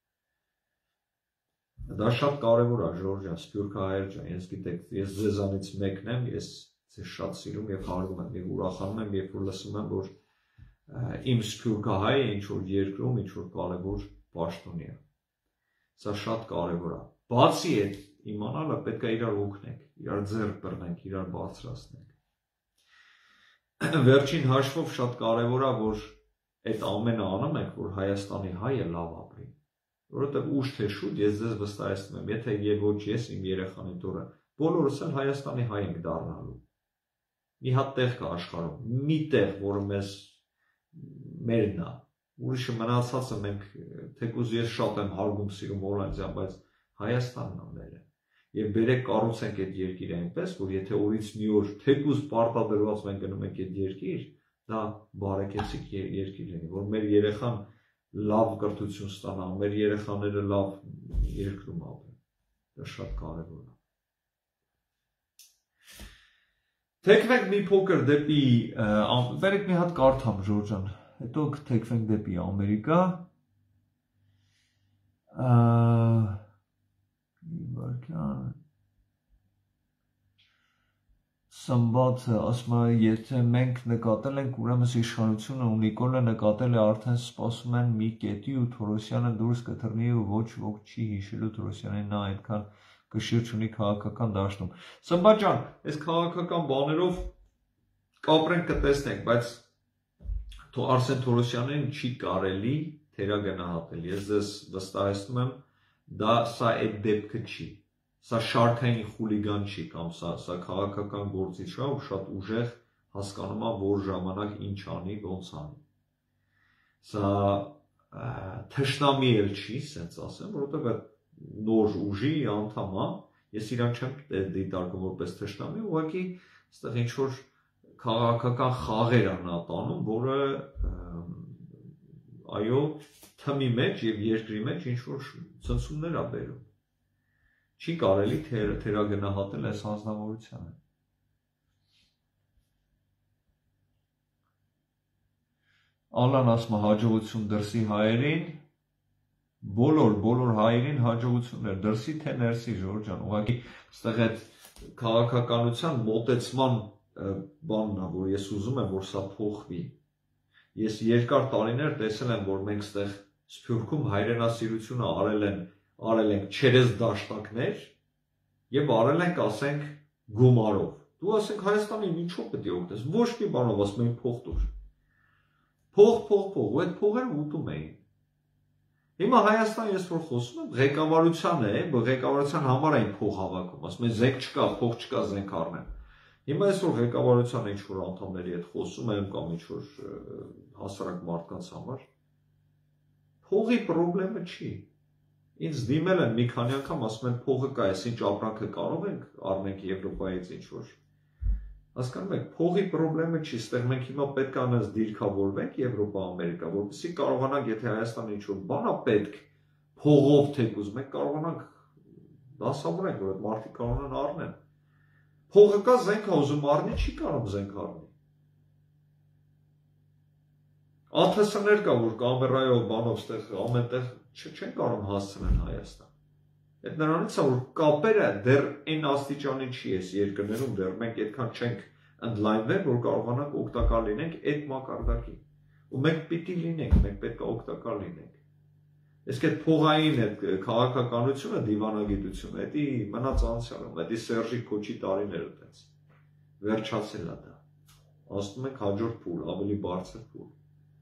Դա շատ կարևոր է, Ժորժ ջան, Սփյուռքահայեր ջան, ես գիտեք, ես ձեզանից մեկն եմ, ես ձեզ շատ սիրում եւ հարվում եմ եւ ուրախանում եմ, երբ որ լսում եմ, որ իմ Սփյուռքահայը ինչ-որ երկրում ինչ-որ կարևոր պաշտոնի է։ Սա շատ կարևոր է։ Բացի այդ իմանալը պետք է իրար օգնենք, իրար ձեռք բռնենք, իրար բարձրացնենք։ Վերջին հաշվով շատ կարևոր է, որ այդ ամենը անում ենք, որ Հայաստանի հայը լավ ապրի։ Որովհետև ուշ թե շուտ ես ձեզ վստահեցնում եմ, եթե եւ ոչ ես իմ երեխանի տորը, բոլորս էլ Հայաստանի հայ ենք դառնալու։ Մի հատ տեղ կա աշխարհում, մի տեղ, որը մերն է։ Ուրիշը մնացածը մենք, թեկուզ ես շատ եմ հարգում սիրում Հոլանդիան, բայց Հայաստանն է մերը։ Եվ բերեք կառուցենք այդ երկիրը այնպես, որ եթե օրից մի օր թեկուզ պարտադրված մենք գնում ենք այդ երկիր, դա բարեկեցիկ երկիր լինի, որ մեր երեխան լավ կրթություն ստանա, մեր երեխաները լավ երկրում ապրեն։ Դա շատ կարևոր է։ Թեքվենք մի փոքր դեպի, բերեք մի հատ կարդամ Ժորժ ջան, հետո կթեքվենք դեպի Ամերիկա։ Սմբաթը ասում է, եթե մենք նկատել ենք, ուրեմն իշխանությունը ու Նիկոլը նկատել է, արդեն սպասում են մի կետի ու Թորոսյանը դուրս կթռնի ու ոչ ոք չի հիշելու Թորոսյանին, նա այդքան կշիռ չունի քաղաքական դաշտում։ Սմբատ ջան, այս քաղաքական բաներով կապրենք կտեսնենք, բայց Արսեն Թորոսյանին չի կարելի թերագնահատել։ Ես ձեզ վստահեցնում եմ, սա այդ դեպքը չի։ Սա շարքային խուլիգան չի կամ սա քաղաքական գործիչ է ու շատ ուժեղ հասկանում է, որ ժամանակ ինչ անի, ոնց անի։ Սա թշնամի էլ չի, ասենց ասեմ, որովհետև այդ նոր ուժի անդամ է, ես իրան չեմ դիտարկում որպես թշնամի, ուղղակի այստեղ ինչ որ քաղաքական խաղեր է նա տանում, որը այո, թմի մեջ եւ երկրի մեջ ինչ որ ցնցումներ է բերում։ Չի կարելի թերագնահատել այս հանձնավորությանը։ Ալան ասում է հաջողություն դրսի հայերին, բոլոր հայերին հաջողություններ, դրսի թե ներսի, Ժորժ ջան, ուղղակի այստեղ այդ քաղաքականության մոտեցման բանն է, որ ես ուզում եմ, որ սա փոխվի։ Ես երկար տարիներ տեսել եմ, որ մենք այստեղ Սփյուռքում հայրենասիրությունը արել ենք չերես դաշտակներ եւ արել ենք, ասենք, գումարով։ Դու ասենք Հայաստանին ինչու պետք է օգնես։ Ոչ մի բանով ասում են փող տուր։ Փող, ու այդ փողերը ուտում էին։ Հիմա Հայաստան ես որ խոսում եմ, ղեկավարության է, ղեկավարության համար այն փող հավաքում, ասում են զենք չկա, փող չկա, զենք առնեն։ Հիմա ես որ ղեկավարության ինչ որ անդամների հետ խոսում եմ կամ ինչ որ հասարակ մարդկանց համար, փողի խնդրեմը չի։ Ինձ դիմել են մի քանի անգամ, ասում են փողը կա, այս ինչ ապրանքը կարող ենք առնենք Եվրոպայից ինչ որ։ Հասկանում եք, փողի խնդրեմը չի, այստեղ մենք հիմա պետք է անես դիրքավորվենք Եվրոպա, Ամերիկա, որպեսզի կարողանանք, եթե Հայաստանը ինչ որ բան է պետք, փողով թեկուզ, մենք կարողանանք դասավորենք, որ այդ մարդիկ կարողանան առնեն։ Փողը կա, զենք է ուզում առնի, չի կարող զենք առնի։ ԱԹՍ-ներ կա, որ կամերայով բանով ստեղ ամենտեղ չեն կարող հասցնել Հայաստան։ Այդ նրանից է, որ կապերը դեռ այն աստիճանի չի այս երկրներում, դեռ մենք այդքան չենք ընդլայնվել, որ կարողանանք օգտակար լինենք այդ մակարդակի։ Ու մենք պիտի լինենք, մենք պետք է օգտակար լինենք։ Իսկ այդ փողային այդ քաղաքականությունը, դիվանագիտությունը, դա մնաց անցյալում, դա Սերժի Քոչի տարիները տենց։ Վերջացել է դա։ Ասում ենք հաջորդ փուլ, ավելի բարձր փուլ։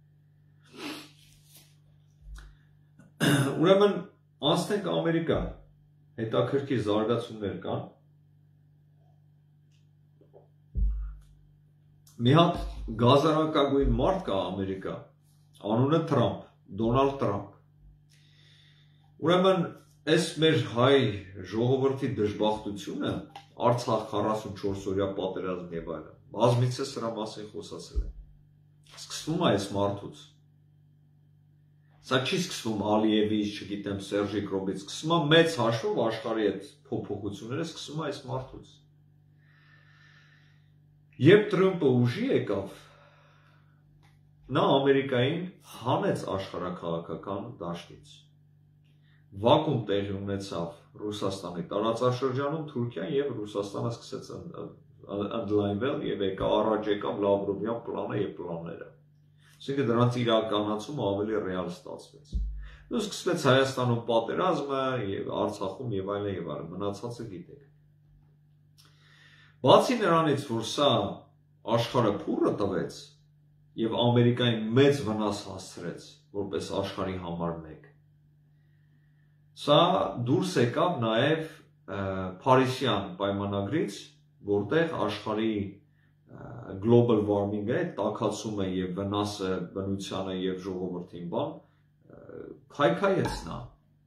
Ուրեմն անցնենք Ամերիկա, հետաքրքիր զարգացումներ կան։ Մի հատ գազարակագույն մարդ կա Ամերիկա, անունը Թրամփ, Դոնալդ Թրամփ։ Ուրեմն այս մեր հայ ժողովրդի դժբախտությունը, Արցախ 44-օրյա պատերազմ եւ այլն, բազմիցս սրա մասին խոսացել եմ։ Սկսվում է այս մարդուց։ Սա չի սկսվում Ալիևից, չգիտեմ, Սերժի Կրոբից, սկսվում է մեծ հաշվով աշխարհի այդ փոփոխությունները սկսվում է այս մարդուց։ Երբ Տրամփը ուժի եկավ, նա Ամերիկային հանեց աշխարհաքաղաքական դաշտից։ Վակուում տեղի ունեցավ Ռուսաստանի տարածաշրջանում, Թուրքիան եւ Ռուսաստանը սկսեց ընդլայնվել եւ առաջ եկավ Լավրովյան պլանը եւ պլանները։ Այսինքն դրանց իրականացումը ավելի ռեալ ստացվեց։ Ու սկսվեց Հայաստանում պատերազմը եւ Արցախում եւ այլն, մնացածը գիտեք։ Բացի նրանից, որ սա աշխարհը փուրը տվեց եւ Ամերիկային մեծ վնաս հասցրեց, որպես աշխարհի համար մեկ, սա դուրս եկավ նաեւ Փարիսյան պայմանագրից, որտեղ աշխարհի global warming-ը, տաքացումը եւ վնասը բնությանը եւ ժողովրդին բան քայքայեց նա։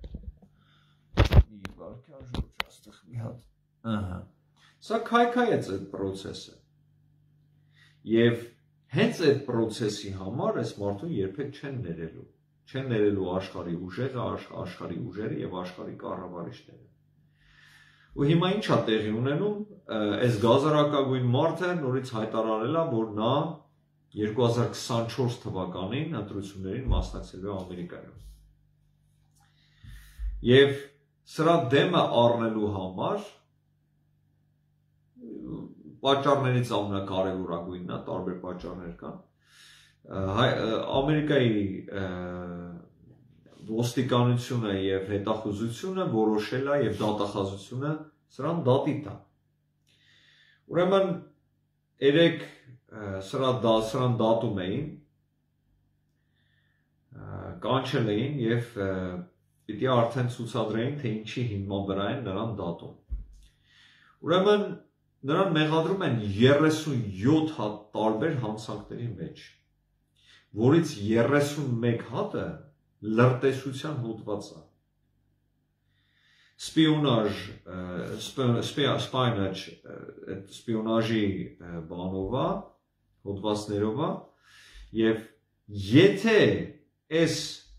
Մի վարքյան ժողովուրդ աստեղ մի հատ։ Ահա։ Սա քայքայեց այդ process-ը։ Եվ հենց այդ process-ի համար այս մարդուն երբեք չեն ներելու։ Չեն ներելու աշխարհի ուժերը, աշխարհի ուժերը եւ աշխարհի կառավարիչները։ Ու հիմա ինչ է տեղի ունենում, այս գազարակագույն մարդը նորից հայտարարել է, որ նա 2024 թվականին ընտրություններին մասնակցելու է Ամերիկայում։ Եվ սրա դեմը առնելու համար պատճառներից ամենակարևորագույնն է, տարբեր պատճառներ կան։ Ամերիկայի ոստիկանությունը եւ հետախուզությունը որոշել է եւ դատախազությունը սրան դատի տա։ Ուրեմն երեք սրան դատում էին, կանչել էին եւ պիտի արդեն ցուցադրեին, թե ինչի հիման վրա են նրան դատում։ Ուրեմն նրան մեղադրում են 37 հատ տարբեր հանցանքների մեջ, որից 31 հատը լրտեսության հոդված է։ Սպիոնաժի բանով է, հոդվածներով է, եւ եթե այս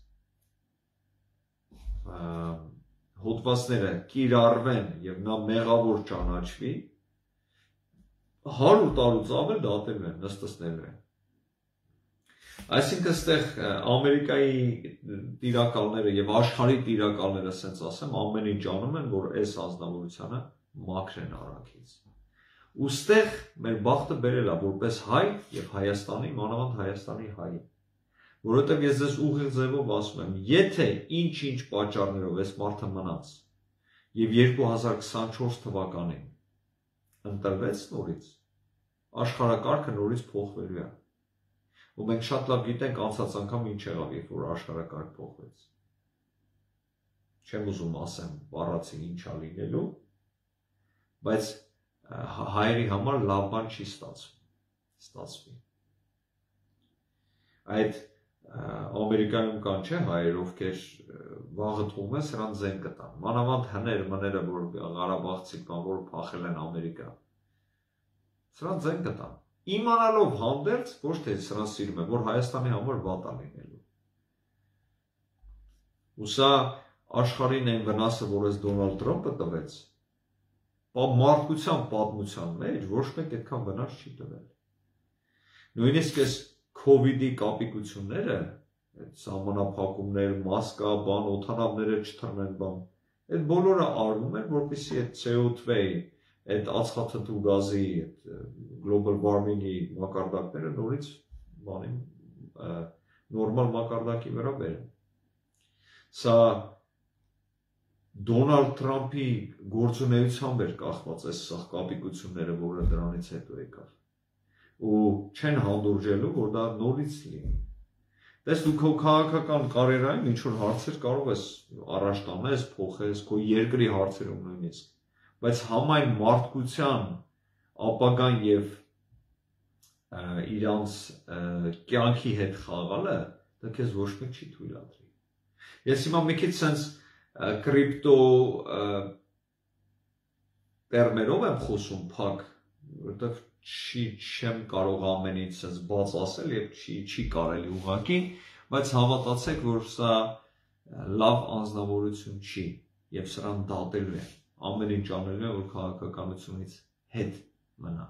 հոդվածները կիրառվեն եւ նա մեղավոր ճանաչվի, 100 տարուց ավել դատելու են, նստեցնելու են։ Այսինքն այստեղ Ամերիկայի տիրակալները եւ աշխարհի տիրակալները, ասենց ասեմ, ամեն ինչ անում են, որ այս ազնվորությանը մաքրեն արագից։ Ոստեղ մեր բախտը բերել է որպես հայ եւ Հայաստանի, մանավանդ Հայաստանի հայ, որովհետեւ ես ձեզ ուղիղ ձևով ասում եմ, եթե ինչ-ինչ պատճառներով այս մարդը մնաց եւ 2024 թվականին ընտրվեց նորից, աշխարհակարգը նորից փոխվելու է։ Ու մենք շատ լավ գիտենք անցած անգամ ինչ եղավ, երբ որ աշխարհակարգ փոխվեց։ Չեմ ուզում ասեմ բառացի ինչա լինելու, բայց հայերի համար լավ բան չի ստացվի։ Այդ Ամերիկայում կան չէ հայեր, ովքեր վաղը թվում է սրան զեն կտան։ Մանավանդ հները մները, որ Ղարաբաղցի կան, որ փախել են Ամերիկա, սրան զեն կտան։ Իմանալով հանդերձ, ոչ թե սրան սիրում է, որ Հայաստանի համար վատ է լինելու։ Ու սա աշխարհին այն վնասը, որ այս Դոնալդ Թրամփը տվեց, մարդկության պատմության մեջ ոչ մեկ այդքան վնաս չի տվել։ Նույնիսկ այս COVID-ի կապիկությունները, այդ սահմանափակումներ, մասկա, բան, օդանավները չթռնեն, բան, այդ բոլորը արվում էր, որպեսզի այդ CO2-ի, այդ ածխաթթու գազի, global warming-ի մակարդակները նորից նորմալ մակարդակի վրա բերեն։ Սա Դոնալդ Թրամփի գործունեությամբ էր կախված այս սաղ կապիկությունները, որը դրանից հետո եկավ։ Ու չեն հանդուրժելու, որ դա նորից լինի։ Տես դու քո քաղաքական կարիերայում ինչ-որ հարցեր կարող ես առաջ տանես, փոխես, քո երկրի հարցերում նույնիսկ, բայց համայն մարդկության ապագան եւ իրանց կյանքի հետ խաղալը դա քեզ ոչ մեկ չի թույլատրի։ Ես հիմա մի քիչ sense կրիպտո տերմերով եմ խոսում փակ, որովհետեւ չեմ կարող ամեն ինչ sense բաց ասել եւ չի կարելի ուղղակի, բայց հավատացեք, որ սա լավ անձնավորություն չի եւ սրան դատելու են։ Ամեն ինչ անելու է, որ քաղաքականությունից հետ մնա։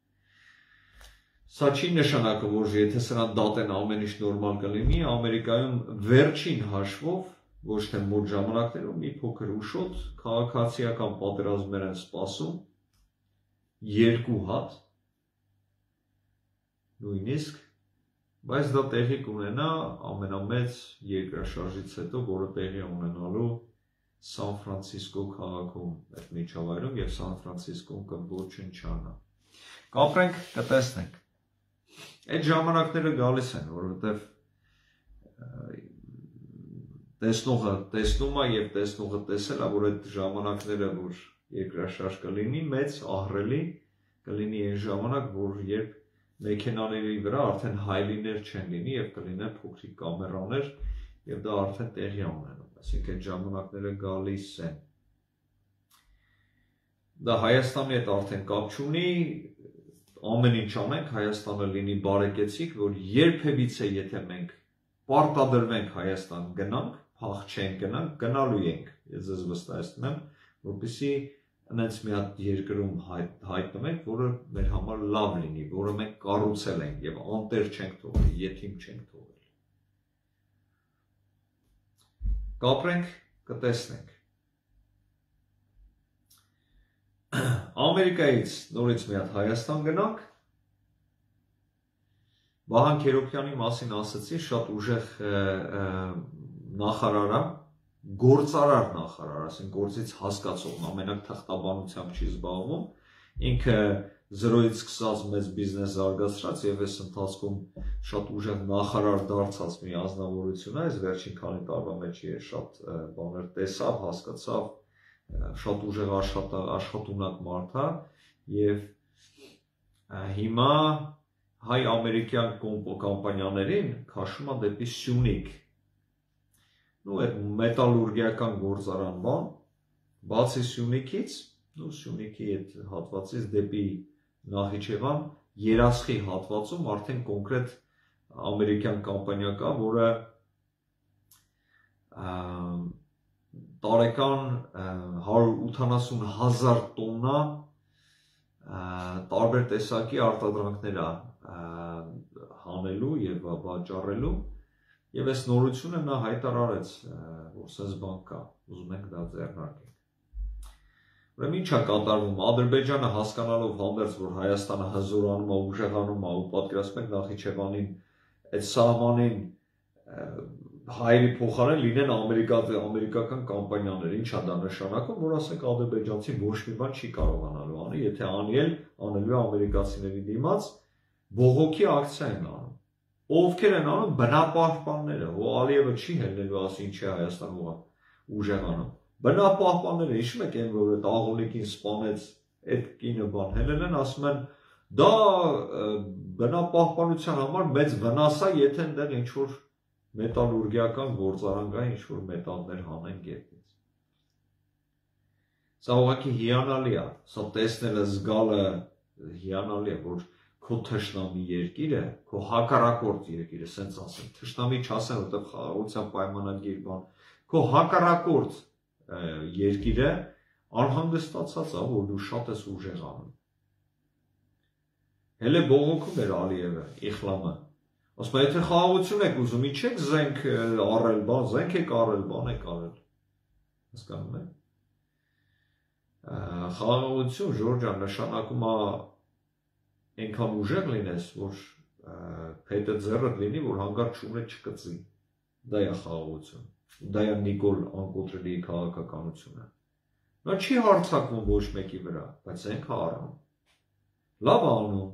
Սա չի նշանակում, որ եթե սրան դատեն ամեն ինչ նորմալ կլինի, Ամերիկայում վերջին հաշվով, ոչ թե մոտ ժամանակներում մի փոքր ուշոտ քաղաքացիական պատերազմներ են սպասում, 2 հատ, նույնիսկ, բայց դա տեղի կունենա ամենամեծ երկրաշարժից հետո, որը տեղի ունենալու Սան Ֆրանցիսկո քաղաքում, այդ միջավայրում եւ Սան Ֆրանցիսկոն կոչնչանա։ Կապրենք, կտեսնենք։ Այդ ժամանակները գալիս են, որովհետեւ տեսնողը տեսնում է եւ տեսնողը տեսել է, որ այդ ժամանակները, որ երկրաշարժ կլինի, մեծ ահռելի կլինի այն ժամանակ, որ երբ մեքենաների վրա արդեն հայլիներ չեն լինի եւ կլինեն փոքրիկ կամերաներ եւ դա արդեն տեղի ունենում։ Այսինքն այդ ժամանակները գալիս են։ Դա Հայաստանի հետ արդեն կապ չունի, ամեն ինչ անենք Հայաստանը լինի բարեկեցիկ, որ երբևիցե եթե մենք պարտադրվենք Հայաստան գնանք, փախչենք գնանք, գնալու ենք։ Ես ձեզ վստահեցնում եմ, որպեսզի այնց մի հատ երկրում հայտնվենք, որը մեր համար լավ լինի, որը մենք կառուցել ենք եւ անտեր չենք թողել, եթիմ չենք թողել։ Կապրենք, կտեսնենք։ Ամերիկայից նորից մի հատ Հայաստան գնանք։ Վահան Քերոբյանի մասին ասացի, շատ ուժեղ նախարար է, գործարար նախարար, ասենք գործից հասկացողն, ամենակ թղթաբանությամբ չի զբաղվում, ինքը զրոյից սկսած մեծ բիզնես զարգացրած եւ այս ընթացքում շատ ուժեղ նախարար դարձած մի անձնավորություն է, այս վերջին քանի տարվա մեջ ես շատ բաներ տեսավ, հասկացավ, շատ ուժեղ աշխատունակ մարդ է եւ հիմա հայ-ամերիկյան կոմպանիաներին քաշում է դեպի Սյունիք։ Այդ մետալուրգիական գործարան բան, բացի Սյունիքից, Սյունիքի այդ հատվածից դեպի Նախիջևան, Երասխի հատվածում արդեն կոնկրետ ամերիկյան կամպանիա կա, որը տարեկան 180,000 տոննա տարբեր տեսակի արտադրանքներ է հանելու եւ վաճառելու եւ այս նորությունը նա հայտարարեց, որ սենց բան կա, ուզում ենք դա ձեռնարկենք։ Ուրեմն ի՞նչ է կատարվում, Ադրբեջանը հասկանալով հանդերձ, որ Հայաստանը հզորանում է, ուժեղանում է ու պատկերացնում եք Նախիջևանին այդ սահմանին հայերի փոխարեն լինեն ամերիկական կամպանիաներ, ինչ է դա նշանակում, որ ասենք ադրբեջանցի ոչ մի բան չի կարողանալու անի, եթե անելու է ամերիկացիների դիմաց բողոքի ակցիա են անում։ Ովքեր են անում բնապահպանները, ու Ալիևը չի հելնելու ասի ինչ է Հայաստանում ուժեղանում։ Բնապահպանները, հիշում եք այն, որ այդ աղոնիկին սպանեց այդ կինը բան հելել են, ասում են դա բնապահպանության համար մեծ վնաս է, եթե այնտեղ ինչ որ մետալուրգիական գործարան կա, ինչ որ մետալներ հանեն գետից։ Սա ուղղակի հիանալի է, սա տեսնելը զգալը հիանալի է, որ քո թշնամի երկիրը, քո հակառակորդ երկիրը, սենց ասեմ, թշնամի չասեմ, որտեղ խաղաղության պայմանագիր բան, քո հակառակորդ երկիրը անհանգստացած է, որ դու շատ ես ուժեղանում։ Հələ բողոքում էր Ալիևը, Իխլամը։ Ասում է, եթե խաղաղություն եք ուզում, ինչ եք զենք առել, բան, զենք եք առել, բան եք առել։ Հասկանում եք։ Խաղաղություն, Ժորժ ջան, նշանակում է այնքան ուժեղ լինես, որ փետը ձեռդ լինի, որ հանգարտ շունը չկծի։ Դա է խաղաղություն։ Դա է Նիկոլ Անկոտրելիի քաղաքականությունը։ Նա չի հարձակվում ոչ մեկի վրա, բայց զենք է առնում։ Լավ անում։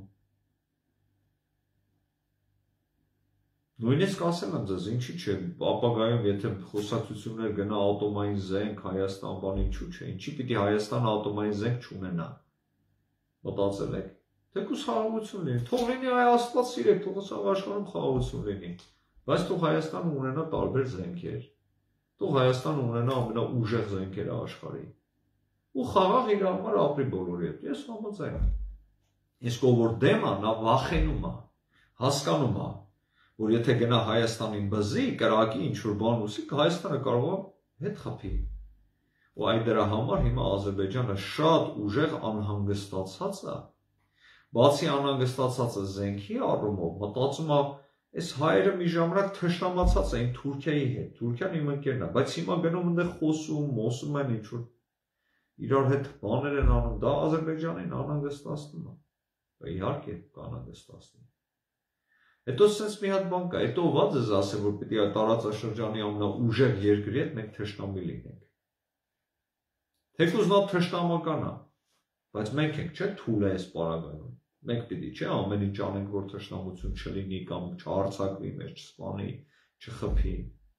Նույնիսկ ասել եմ ձեզ, ինչի՞ չէ, ապագայում եթե խոսակցություններ գնա ատոմային զենք, Հայաստան բան ինչու՞ չէ, ինչի՞ պիտի Հայաստանը ատոմային զենք չունենա։ Մտածել եք, թեկուզ խաղաղություն լինի, թող լինի այ Աստված սիրեք, թող աշխարհում խաղաղություն լինի, բայց թող Հայաստանը ունենա տարբեր զենքեր, թող Հայաստանը ունենա ամենաուժեղ զենքերը աշխարհի, ու խաղաղ իր համար ապրի բոլորի հետ։ Ես համաձայն եմ։ Իսկ ով որ դեմ է, նա վախենում է, հասկանում է, որ եթե գնա Հայաստանին բզի, կրակի ինչ-որ բան ուսի, Հայաստանը կարող է հետ խփի։ Ու այդ դրա համար հիմա Ադրբեջանը շատ ուժեղ անհանգստացած է, բացի անհանգստացածը զենքի առումով, մտածում է, այս հայերը մի ժամանակ թշնամացած էին Թուրքիայի հետ, Թուրքիան իմ ընկերն է, բայց հիմա գնում այնտեղ խոսում, մոսում են ինչ-որ իրար հետ բաներ են անում, դա Ադրբեջանին անհանգստացնում է։ Իհարկե կանհանգստացնի։ Հետո սենց մի հատ բան կա, հետո ո՞վ ձեզ ասել, որ պիտի տարածաշրջանի ամենաուժեղ երկրի հետ մենք թշնամի լինենք։ Թեկուզ նա թշնամական է, բայց մենք ենք, չէ՞, թույլ է այս պարագայում։ Մենք պիտի, չէ՞, ամեն ինչ անենք, որ թշնամություն չլինի կամ չհարձակվի, մեզ չսպանի, չխփի։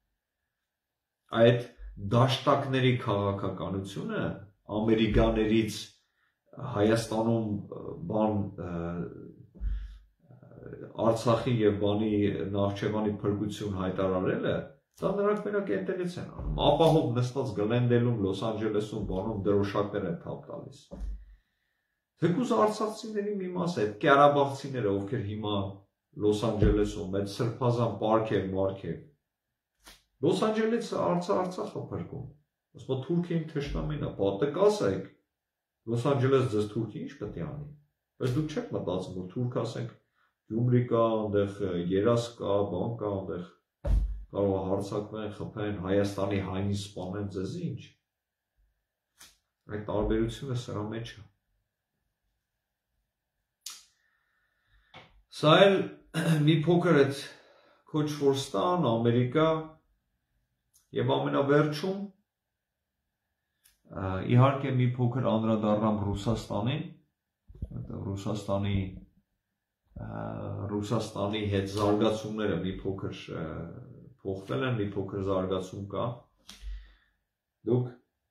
Այդ դաշտակների քաղաքականությունը ամերիկաներից Հայաստանում բան Արցախի եւ բանի Նախճեվանի փրկություն հայտարարելը, դա նրանք մենակ այնտեղից են անում։ Ապահով նստած Գլենդելում, Լոս Անջելեսում բանում դրոշակներ են թափ տալիս։ Թեկուզ արցախցիների մի մաս է, Ղարաբաղցիները, ովքեր հիմա Լոս Անջելեսում, այդ սրբազան պարքեր, Լոս Անջելեսը Արցախը փրկում։ Ասում է Թուրքիան թշնամին է, պատկասեք, Լոս Անջելես ձեզ Թուրքիա ինչ պետք է անի։ Բայց դուք չեք մտածում, որ Թուրք ասենք Գյումրի կա, այնտեղ երաս կա, բան կա, այնտեղ կարող է հարձակվեն, խփեն, Հայաստանի հային սպանեն, ձեզ ինչ։ Այդ տարբերությունը սրա մեջ է։ Սա էլ մի փոքր այդ Քոչվորստան, Ամերիկա եւ ամենավերջում իհարկե մի փոքր անդրադառնամ Ռուսաստանին, Ռուսաստանի հետ զարգացումները մի փոքր փոխվել են, մի փոքր զարգացում կա։ Դուք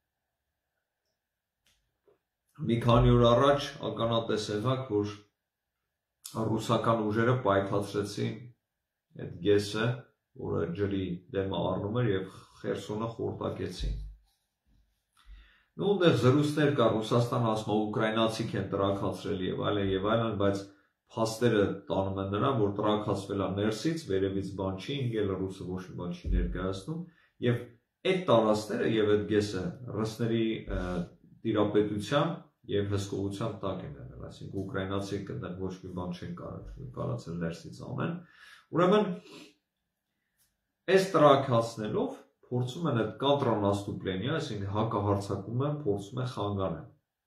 մի քանի օր առաջ ականատես եղաք, որ ռուսական ուժերը պայթացրեցին այդ գեսը, որը ջրի դեմը առնում էր եւ Խերսոնը խորտակեցին։ Նույնտեղ զրույցներ կա, Ռուսաստանը ասում է ուկրաինացիք են տրաքացրել եւ այլն, բայց փաստերը տանում են նրան, որ տրաքացվել է ներսից, վերևից բան չի ընկել, ռուսը ոչ մի բան չի ներկայացնում եւ այդ տարածքները եւ այդ գեսը ռուսների տիրապետության եւ հսկողության տակ են եղել, այսինքն ուկրաինացիք այդտեղ ոչ մի բան չեն կարողացել ներսից անեն։ Ուրեմն այս տրաքացնելով փորձում են այդ կոնտրնաստուպլենիա, այսինքն հակահարձակումը փորձում են խանգարել։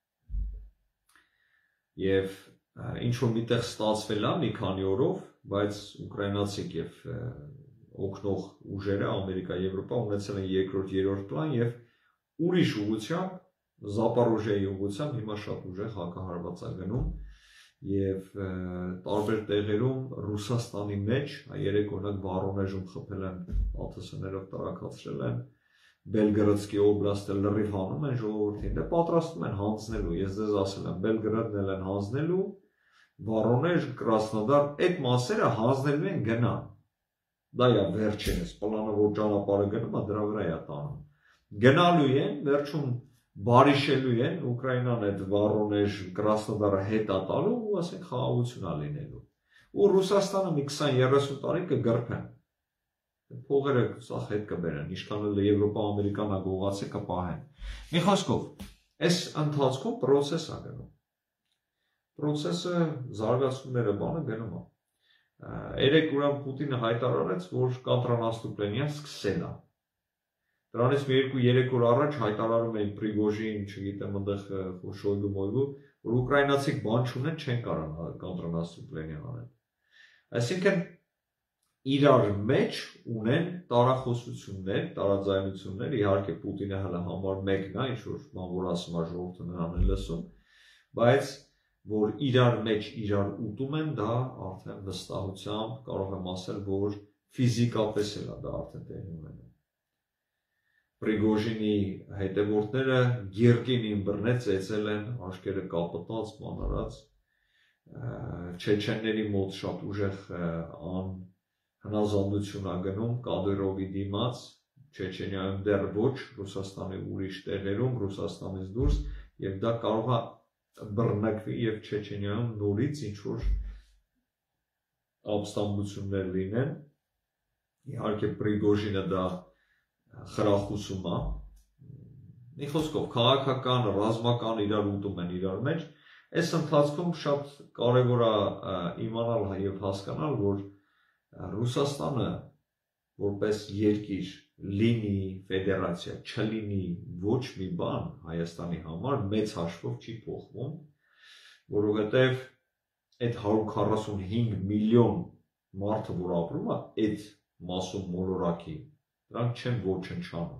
Եվ ինչ որ միտեղ ստացվել է մի քանի օրով, բայց ուկրաինացիք եւ օգնող ուժերը Ամերիկա, Եվրոպա ունեցել են երկրորդ, երրորդ պլան եւ ուրիշ ուղղությամբ, Զապորոժիայի ուղղությամբ հիմա շատ ուժեղ հակահարված է գնում եւ տարբեր տեղերում Ռուսաստանի մեջ, երեք օրինակ Վորոնեժում խփել են ԱԹՍ-ներով տրաքացրել են, Բելգրադսկի օբլաստը լրիվ հանում են ժողովրդին, դե պատրաստում են հանձնելու, ես ձեզ ասել եմ, Բելգրադն են հանձնելու, Վորոնեժ, Կրասնոդար, այդ մասերը հանձնելու են գնան։ Դա է վերջինս, պլանը որ ճանապարհը գնում է, դրա վրա է տանում։ Գնալու են, վերջում բարիշելու են, Ուկրաինան այդ Վորոնեժ, Կրասնոդարը հետա տալու ու ասենք խաղաղություն է լինելու։ Ու Ռուսաստանը մի 20-30 տարի կգրփեն։ Փողերը սա հետ կբերեն, ինչքան էլ Եվրոպա, Ամերիկան ագողացի կպահեն։ Մի խոսքով, այս ընթացքում process է գնում։ Process-ը զարգացումները բանը գնում է։ Երեք ուրեմն Պուտինը հայտարարեց, որ կոնտրնաստուպլենիա սկսել է։ Դրանից մի 2-3 օր առաջ հայտարարում էին Պրիգոժին, չգիտեմ, այնտեղ Շոյգու, որ ուկրաինացիք բան չունեն, չեն կարող կոնտրնաստուպլենիա անել։ Այսինքն իրար մեջ ունեն տարախոսություններ, տարաձայնություններ, իհարկե Պուտինը հələ համար մեկն է, ինչ որ բան որ ասում է ժողովուրդը նրան է լսում, բայց որ իրար մեջ իրար ուտում են, դա արդեն վստահությամբ կարող եմ ասել, որ ֆիզիկապես էլ է դա արդեն տեղի ունենում։ Պրիգոժինի հետևորդները գիրկին բռնեց, ծեծել են, աշկերը կապտած, մանարած, չեչենների մոտ շատ ուժեղ հնազանդություն է գնում Կադիրովի դիմաց, Չեչենիայում դեռ ոչ, Ռուսաստանի ուրիշ տեղերում, Ռուսաստանից դուրս, եւ դա կարող է բռնկվի եւ Չեչենիայում նորից ինչ որ ապստամբություններ լինեն։ Իհարկե Պրիգոժինը դա խրախուսում է։ Մի խոսքով քաղաքական, ռազմական իրար ուտում են իրար մեջ։ Այս ընթացքում շատ կարևոր է իմանալ եւ հասկանալ, որ Ռուսաստանը որպես երկիր լինի ֆեդերացիա, չլինի ոչ մի բան Հայաստանի համար մեծ հաշվով չի փոխվում, որովհետև այդ 145 միլիոն մարդը, որ ապրում է, այդ մասում մոլորակի, դրանք չեն ոչնչանում։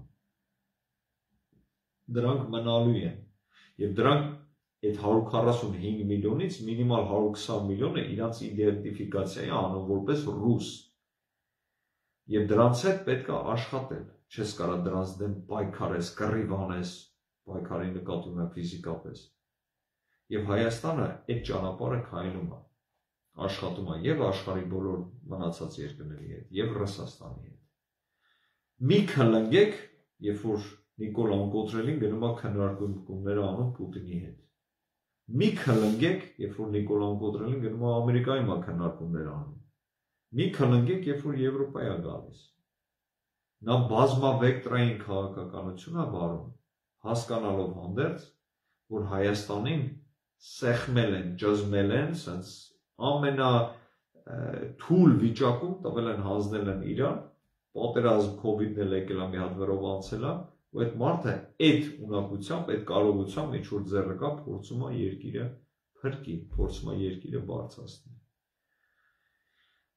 Դրանք մնալու են, եւ դրանք այդ 145 միլիոնից մինիմալ 120 միլիոնը իրանց իդենտիֆիկացիա է անում որպես ռուս։ Եվ դրանց հետ պետք է աշխատել, չես կարա դրանց դեմ պայքարես, կռիվ անես, պայքարի նկատում եմ ֆիզիկապես։ Եվ Հայաստանը այդ ճանապարհը քայլում է, աշխատում է եւ աշխարհի բոլոր մնացած երկրների հետ, եւ Ռուսաստանի հետ։ Մի քննեք, երբ որ Նիկոլան Կոտրելին գնում է քննարկումներ անում Պուտինի հետ։ Մի քննեք, երբ որ Նիկոլան Կոտրելին գնում է Ամերիկայում քննարկումներ անում։ Մի քննեք, երբ որ Եվրոպա է գալիս։ Նա բազմավեկտրային քաղաքականություն է վարում, հասկանալով հանդերձ, որ Հայաստանին սեղմել են, ջզմել են, սենց ամենա թույլ վիճակում տվել են հանձնել են իրան, պատերազմ COVID-ն էլ եկել է մի հատ վրով անցել է, ու այդ մարդը այդ ունակությամբ, այդ կարողությամբ ինչ որ ձեռը կա, փորձում է երկիրը փրկի, փորձում է երկիրը բարձրացնել։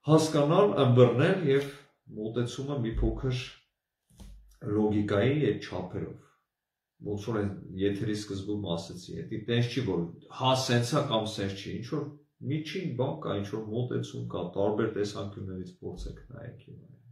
հասկանալ, ըմբռնել եւ մոտեցումը մի փոքր լոգիկայի այդ չափերով։ Ոնց որ եթերի սկզբում ասացի, դա տես չի որ հա սենց է կամ սենց չի, ինչ որ միջին բան կա, ինչ որ մոտեցում կա, տարբեր տեսանկյուններից փորձեք նայեք եւ այլն։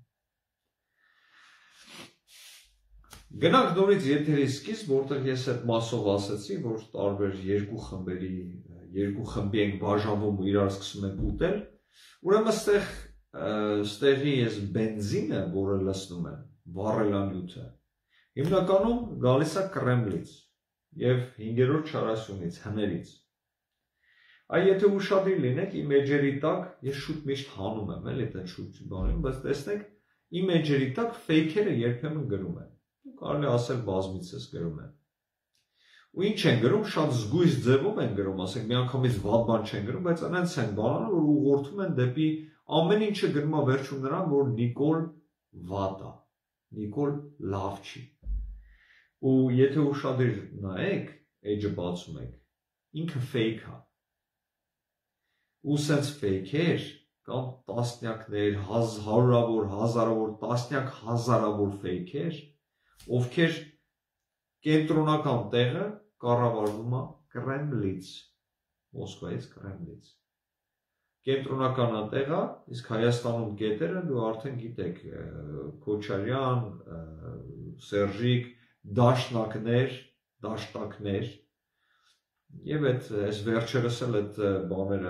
Գնանք նորից եթերի սկիզբ, որտեղ ես այդ մասով ասացի, որ տարբեր երկու խմբի ենք բաժանվում ու իրար սկսում ենք ուտել, ուրեմն ստեղի ես բենզինը, որը լցնում եմ, վառելանյութը, հիմնականում գալիս է Կրեմլից եւ 5-րդ չարասյունից, հներից։ Այ եթե ուշադիր լինեք, իմ էջերի տակ ես շուտ միշտ հանում եմ, էլի դա շուտ բանում, բայց տեսնեք, իմ էջերի տակ ֆեյքերը երբեմն գրում են։ Կարելի ասել բազմիցս գրում են։ Ու ինչ են գրում, շատ զգույշ ձևով են գրում, ասենք միանգամից վատ բան չեն գրում, բայց այնց են բանալը, որ ուղղորդում են դեպի ամեն ինչը գրում է վերջում նրան, որ Նիկոլ վատ է, Նիկոլ լավ չի։ Ու եթե ուշադիր նայեք, էջը բացում եք, ինքը fake է։ Ու սենց fake-էր կամ տասնյակներ, հարյուրավոր, հազարավոր, տասնյակ հազարավոր fake-էր, ովքեր կենտրոնական տեղը կառավարվում է Կրեմլից, Մոսկվայից Կրեմլից։ Կենտրոնական տեղը, իսկ Հայաստանում կետերը դու արդեն գիտեք, Քոչարյան, Սերժիկ, դաշնակներ, եւ այս վերջերս էլ այդ բաները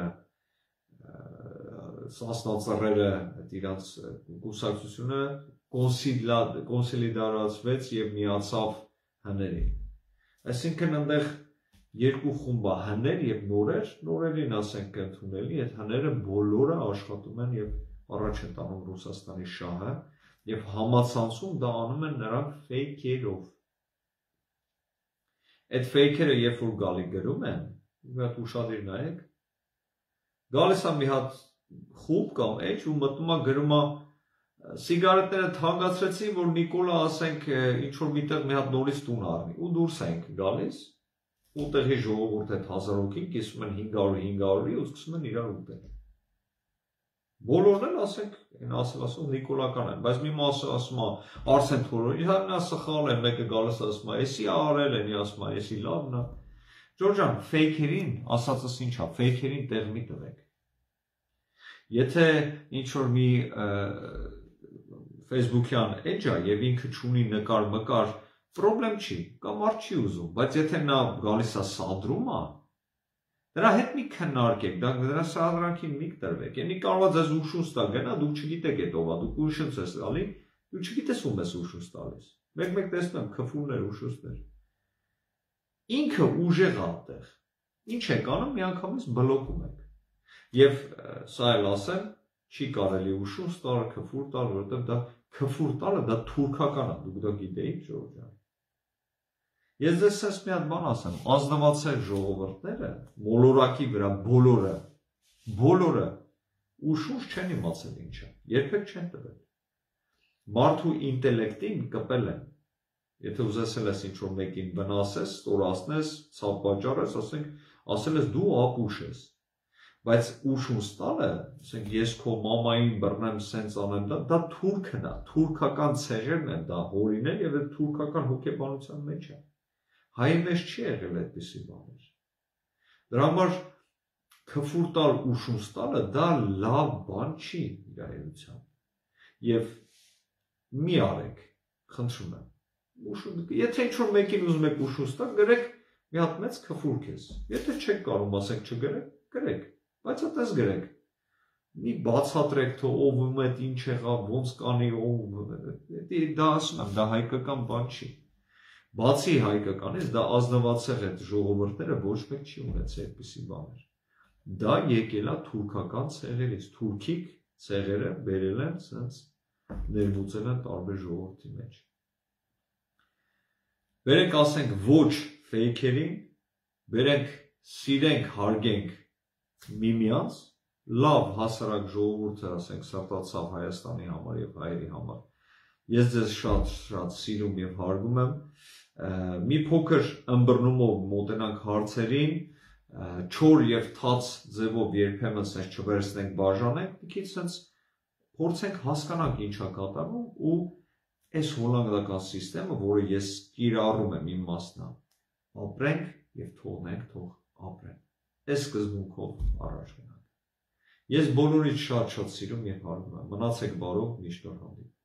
սասնածռերը իրանց կուսակցությունը կոնսոլիդարացվեց եւ միացավ հներին։ Այսինքն այնտեղ երկու խումբ է հներ եւ նորեր, նորերին ասենք ընդունելի, այդ հները բոլորը աշխատում են եւ առաջ են տանում Ռուսաստանի շահը եւ համացանցում դա անում են նրանք ֆեյքերով։ Այդ ֆեյքերը երբ որ գալի գրում են, մի հատ ուշադիր նայեք, գալիս է մի հատ խումբ կամ էջ ու մտնում է գրում է սիգարետները թանկացրեցին, որ Նիկոլը ասենք ինչ որ միտեղ մի հատ նորից տուն առնի ու դուրս ենք գալիս ու տեղի ժողովուրդ այդ 1000 հոգին կիսում են 500-500-ի ու սկսում են իրար ուտել։ Բոլորն էլ ասենք ասում նիկոլական են, բայց մի մասը ասում է Արսեն Թորոյանը, նա սխալ է, մեկը գալիս ասում է, էսի արել են, ասում է, էսի լավն է։ Ջորջան, ֆեյքերին, ասածս ինչ է, ֆեյքերին տեղ մի տվեք։ Եթե ինչ որ մի Facebook-յան էջ է եւ ինքը չունի նկար-մկար, պրոբլեմ չի, կամ արդ չի ուզում, բայց եթե նա գալիս է սադրում է, դրա հետ մի քննարկեք, դրա սադրանքին մի կտրվեք, ենի կարող է ձեզ ուշուս տա գնա, դուք չգիտեք էդ ով է, դուք ուշուց ես տալի, դու չգիտես ում ես ուշուս տալիս, մեկ տեսնում եմ քֆուրներ, ուշուստներ, ինքը ուժեղ է այդտեղ, ինչ եք անում, միանգամից բլոկում եք, եւ սա էլ ասեմ, չի կարելի ուշուս տալ, քֆուր տալ, որովհետեւ դա քֆուր տալը դա թուրքական է, դուք դա գիտեիք, Ջորջան։ Ես ձեզ ասես մի հատ բան ասեմ, ազնվացել ժողովուրդները, մոլորակի վրա բոլորը ուշուշ չեն իմացել ինչը, երբեք չեն տվել։ Մարդու ինտելեկտին կպել են, եթե ուզեցել ես ինչ-որ մեկին վնասես, ստորացնես, ցավ պատճառես, ասել ես դու ապուշ ես, բայց ուշուս տալը, ասենք ես քո մամային բռնեմ, սենց անեմ, դա թուրքն է, թուրքական ցեղերն են դա հորինել եւ այդ թուրքական հոգեբանության մեջ է։ Հայի մեջ չի եղել այդպիսի բաներ։ Դրա համար քֆուր տալ ուշուս տալը դա լավ բան չի իրայնության։ Եվ մի արեք, խնդրում եմ։ Եթե ինչ-որ մեկին ուզում եք ուշուս տալ, գրեք մի հատ մեծ քֆուր քեզ։ Եթե չեք կարող ասեք չգրեք, գրեք, բայց այդպես գրեք։ Մի բացատրեք, թե ով ում է, ինչ եղավ, ոնց կանի, դա ասում եմ, դա հայկական բան չի։ Բացի հայկականից, դա ազնվացել այդ ժողովուրդները ոչ մեկ չի ունեցել այդպիսի բաներ։ Դա եկել է թուրքական ցեղերից, թուրքիկ ցեղերը բերել են, սենց ներմուծել են տարբեր ժողովրդի մեջ։ Բերենք ասենք ոչ ֆեյքերին, բերենք սիրենք, հարգենք միմյանց, լավ հասարակ ժողովուրդը, ասենք, սրտացավ Հայաստանի համար եւ հայերի համար։ Ես ձեզ շատ սիրում եւ հարգում եմ։ Մի փոքր ըմբռնումով մոտենանք հարցերին, չոր եւ թաց ձևով երբեմն սենց չվերցնենք, բաժանենք, մի քիչ սենց փորձենք հասկանանք ինչա կատարվում ու այս հոլանդական համակարգը, որը ես կիրառում եմ իմ մասնա, ապրենք եւ թողնենք թող ապրեն։ Այս սկզբունքով առաջ գնանք։ Ես բոլորից շատ սիրում եւ հարվում եմ։ Մնացեք բարով, միշտ հանդիպ։